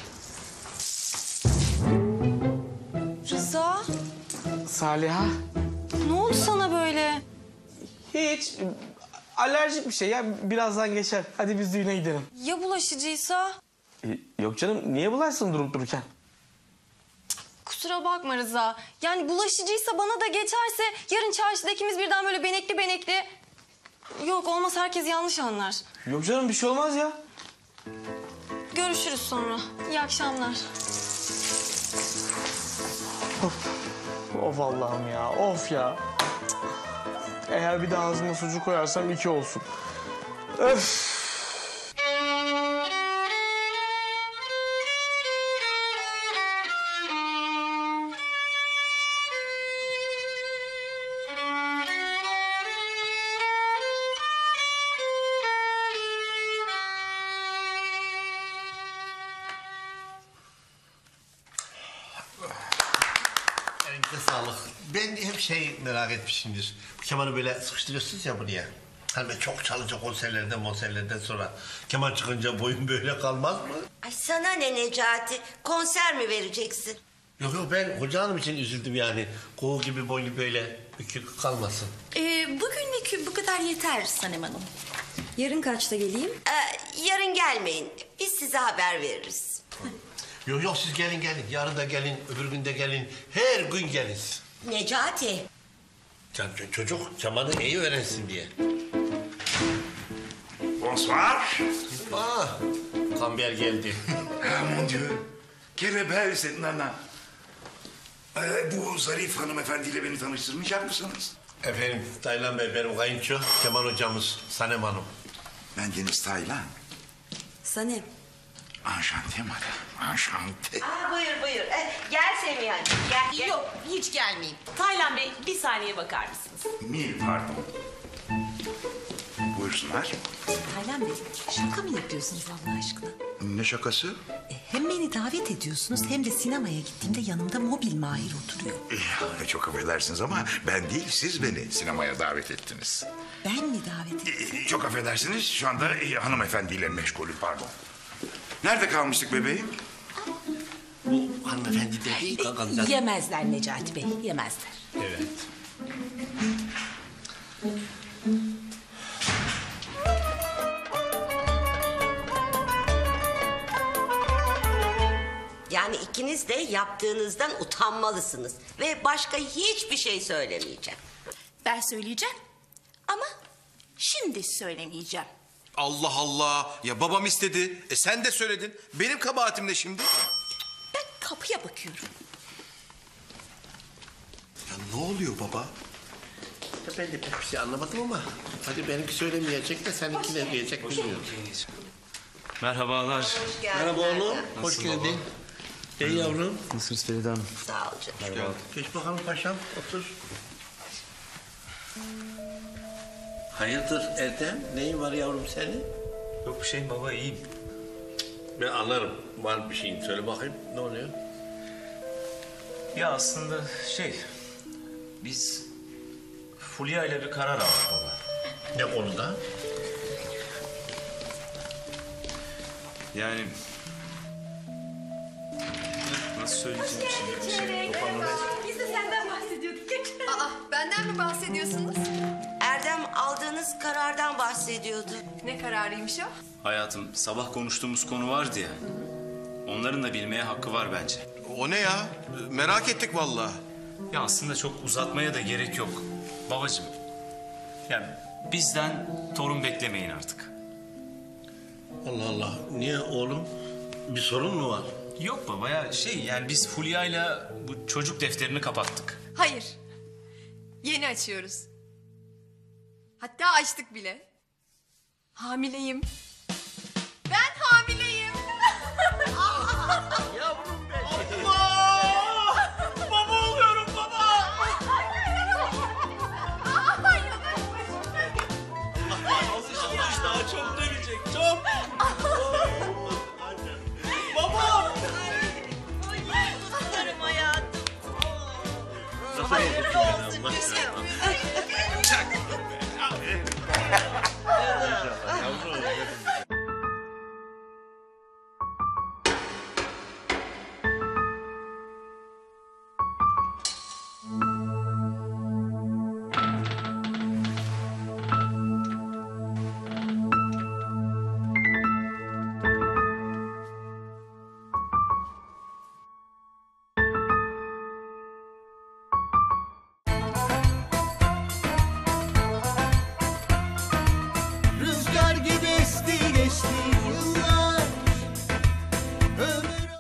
Speaker 22: Rıza,
Speaker 5: Saliha.
Speaker 22: ne oldu sana böyle?
Speaker 5: Hiç. Alerjik bir şey ya. Birazdan geçer. Hadi biz düğüne gidelim.
Speaker 22: Ya bulaşıcıysa?
Speaker 5: E, yok canım. Niye bulaşsın durup dururken?
Speaker 22: Kusura bakma Rıza. Yani bulaşıcıysa bana da geçerse yarın çarşıda ikimiz birden böyle benekli benekli... Yok olmaz, herkes yanlış anlar.
Speaker 5: Yok canım, bir şey olmaz ya.
Speaker 22: Görüşürüz sonra. İyi akşamlar.
Speaker 5: Of. Of Allah'ım ya. Of ya. Eğer bir daha ağzıma sucuk koyarsam iki olsun. Öf.
Speaker 1: Elinize sağlık. Ben hep şey merak etmişimdir. Bu kemanı böyle sıkıştırıyorsunuz ya buraya. Hani böyle çok çalınca konserlerden konserlerden sonra keman çıkınca boyun böyle kalmaz mı?
Speaker 2: Ay sana ne Necati? Konser mi vereceksin?
Speaker 1: Yok yok, ben hoca hanım için üzüldüm yani. Kuğu gibi boynu böyle bükük kalmasın.
Speaker 9: Ee, bugünlük bu kadar yeter Sanem Hanım.
Speaker 22: Yarın kaçta geleyim?
Speaker 2: Ee, yarın gelmeyin. Biz size haber veririz.
Speaker 1: Yok yok, siz gelin gelin. Yarın da gelin, öbür gün de gelin. Her gün gelin.
Speaker 2: Necati.
Speaker 1: Can, çocuk kemanı iyi öğrensin diye.
Speaker 10: Bonsoir.
Speaker 1: Ah, kambiyer geldi.
Speaker 10: Ah mon Dieu. Quelle belle cette nana. Ee, bu zarif hanımefendiyle beni tanıştırmayacak mısınız?
Speaker 1: Efendim Taylan Bey benim kayınço, Kemal hocamız, Sanem Hanım.
Speaker 10: Ben Deniz Taylan.
Speaker 22: Sanem.
Speaker 10: Anşante madem, anşante.
Speaker 2: Aa, buyur buyur. Ee, gel Semiha'cığım gel, gel.
Speaker 18: Yok hiç gelmeyeyim. Taylan Bey bir saniye bakar mısınız?
Speaker 10: Mil pardon. Buyursunlar.
Speaker 18: Taylan Bey şaka mı yapıyorsunuz Allah aşkına?
Speaker 10: Ne şakası?
Speaker 18: E, hem beni davet ediyorsunuz hem de sinemaya gittiğimde yanımda mobil Mahir oturuyor.
Speaker 10: Ya, çok affedersiniz ama ben değil siz beni sinemaya davet ettiniz.
Speaker 18: Ben mi davet ettim?
Speaker 10: Ee, çok affedersiniz şu anda e, hanımefendiyle meşgulüm pardon. Nerede kalmıştık bebeğim?
Speaker 1: Bu hanımefendi de değil kankam.
Speaker 18: Yemezler Necati Bey yemezler.
Speaker 1: Evet.
Speaker 2: Yani ikiniz de yaptığınızdan utanmalısınız. Ve başka hiçbir şey söylemeyeceğim.
Speaker 9: Ben söyleyeceğim ama şimdi söylemeyeceğim.
Speaker 11: Allah Allah. Ya babam istedi. E sen de söyledin. Benim kabahatim ne şimdi?
Speaker 9: Ben kapıya bakıyorum.
Speaker 11: Ya ne oluyor baba?
Speaker 1: Ya ben de pek bir şey anlamadım ama hadi benimki söylemeyecek de seninki ne diyecek bilmiyorum.
Speaker 12: Merhabalar.
Speaker 2: Hoş geldin.
Speaker 1: Merhaba oğlum,
Speaker 12: Nasılsın
Speaker 1: hoş
Speaker 12: baba?
Speaker 1: geldin. İyi yavrum.
Speaker 12: Nasılsınız Feride Hanım?
Speaker 2: Sağ ol canım.
Speaker 1: Geç bakalım paşam, otur. Hayırdır Erdem, neyin var yavrum senin?
Speaker 12: Yok bir şeyim baba, iyiyim.
Speaker 1: Ben anlarım, var bir şeyin. Söyle bakayım, ne oluyor?
Speaker 12: Ya aslında şey, biz Fulya ile bir karar aldık baba.
Speaker 1: Ne konuda?
Speaker 12: Yani nasıl söyleyeceğim şimdi bir şey toparlamayız.
Speaker 13: Biz de senden bahsediyorduk. Aa, benden mi bahsediyorsunuz?
Speaker 2: Erdem aldığınız karardan bahsediyordu.
Speaker 13: Ne kararıymış o?
Speaker 12: Hayatım, sabah konuştuğumuz konu vardı ya. Onların da bilmeye hakkı var bence.
Speaker 11: O ne ya? Merak ettik vallahi.
Speaker 12: Ya aslında çok uzatmaya da gerek yok. Babacığım, yani bizden torun beklemeyin artık.
Speaker 1: Allah Allah, niye oğlum? Bir sorun mu var?
Speaker 12: Yok baba ya, şey yani biz Fulya'yla bu çocuk defterini kapattık.
Speaker 13: Hayır. Yeni açıyoruz. Hatta açtık bile. Hamileyim. Ben hamileyim.
Speaker 1: Yavrum be.
Speaker 11: Allah! Baba oluyorum baba! Alış daha çok dönecek, çok. Baba!
Speaker 2: Tutarım hayatım.
Speaker 1: Nasıl oldu?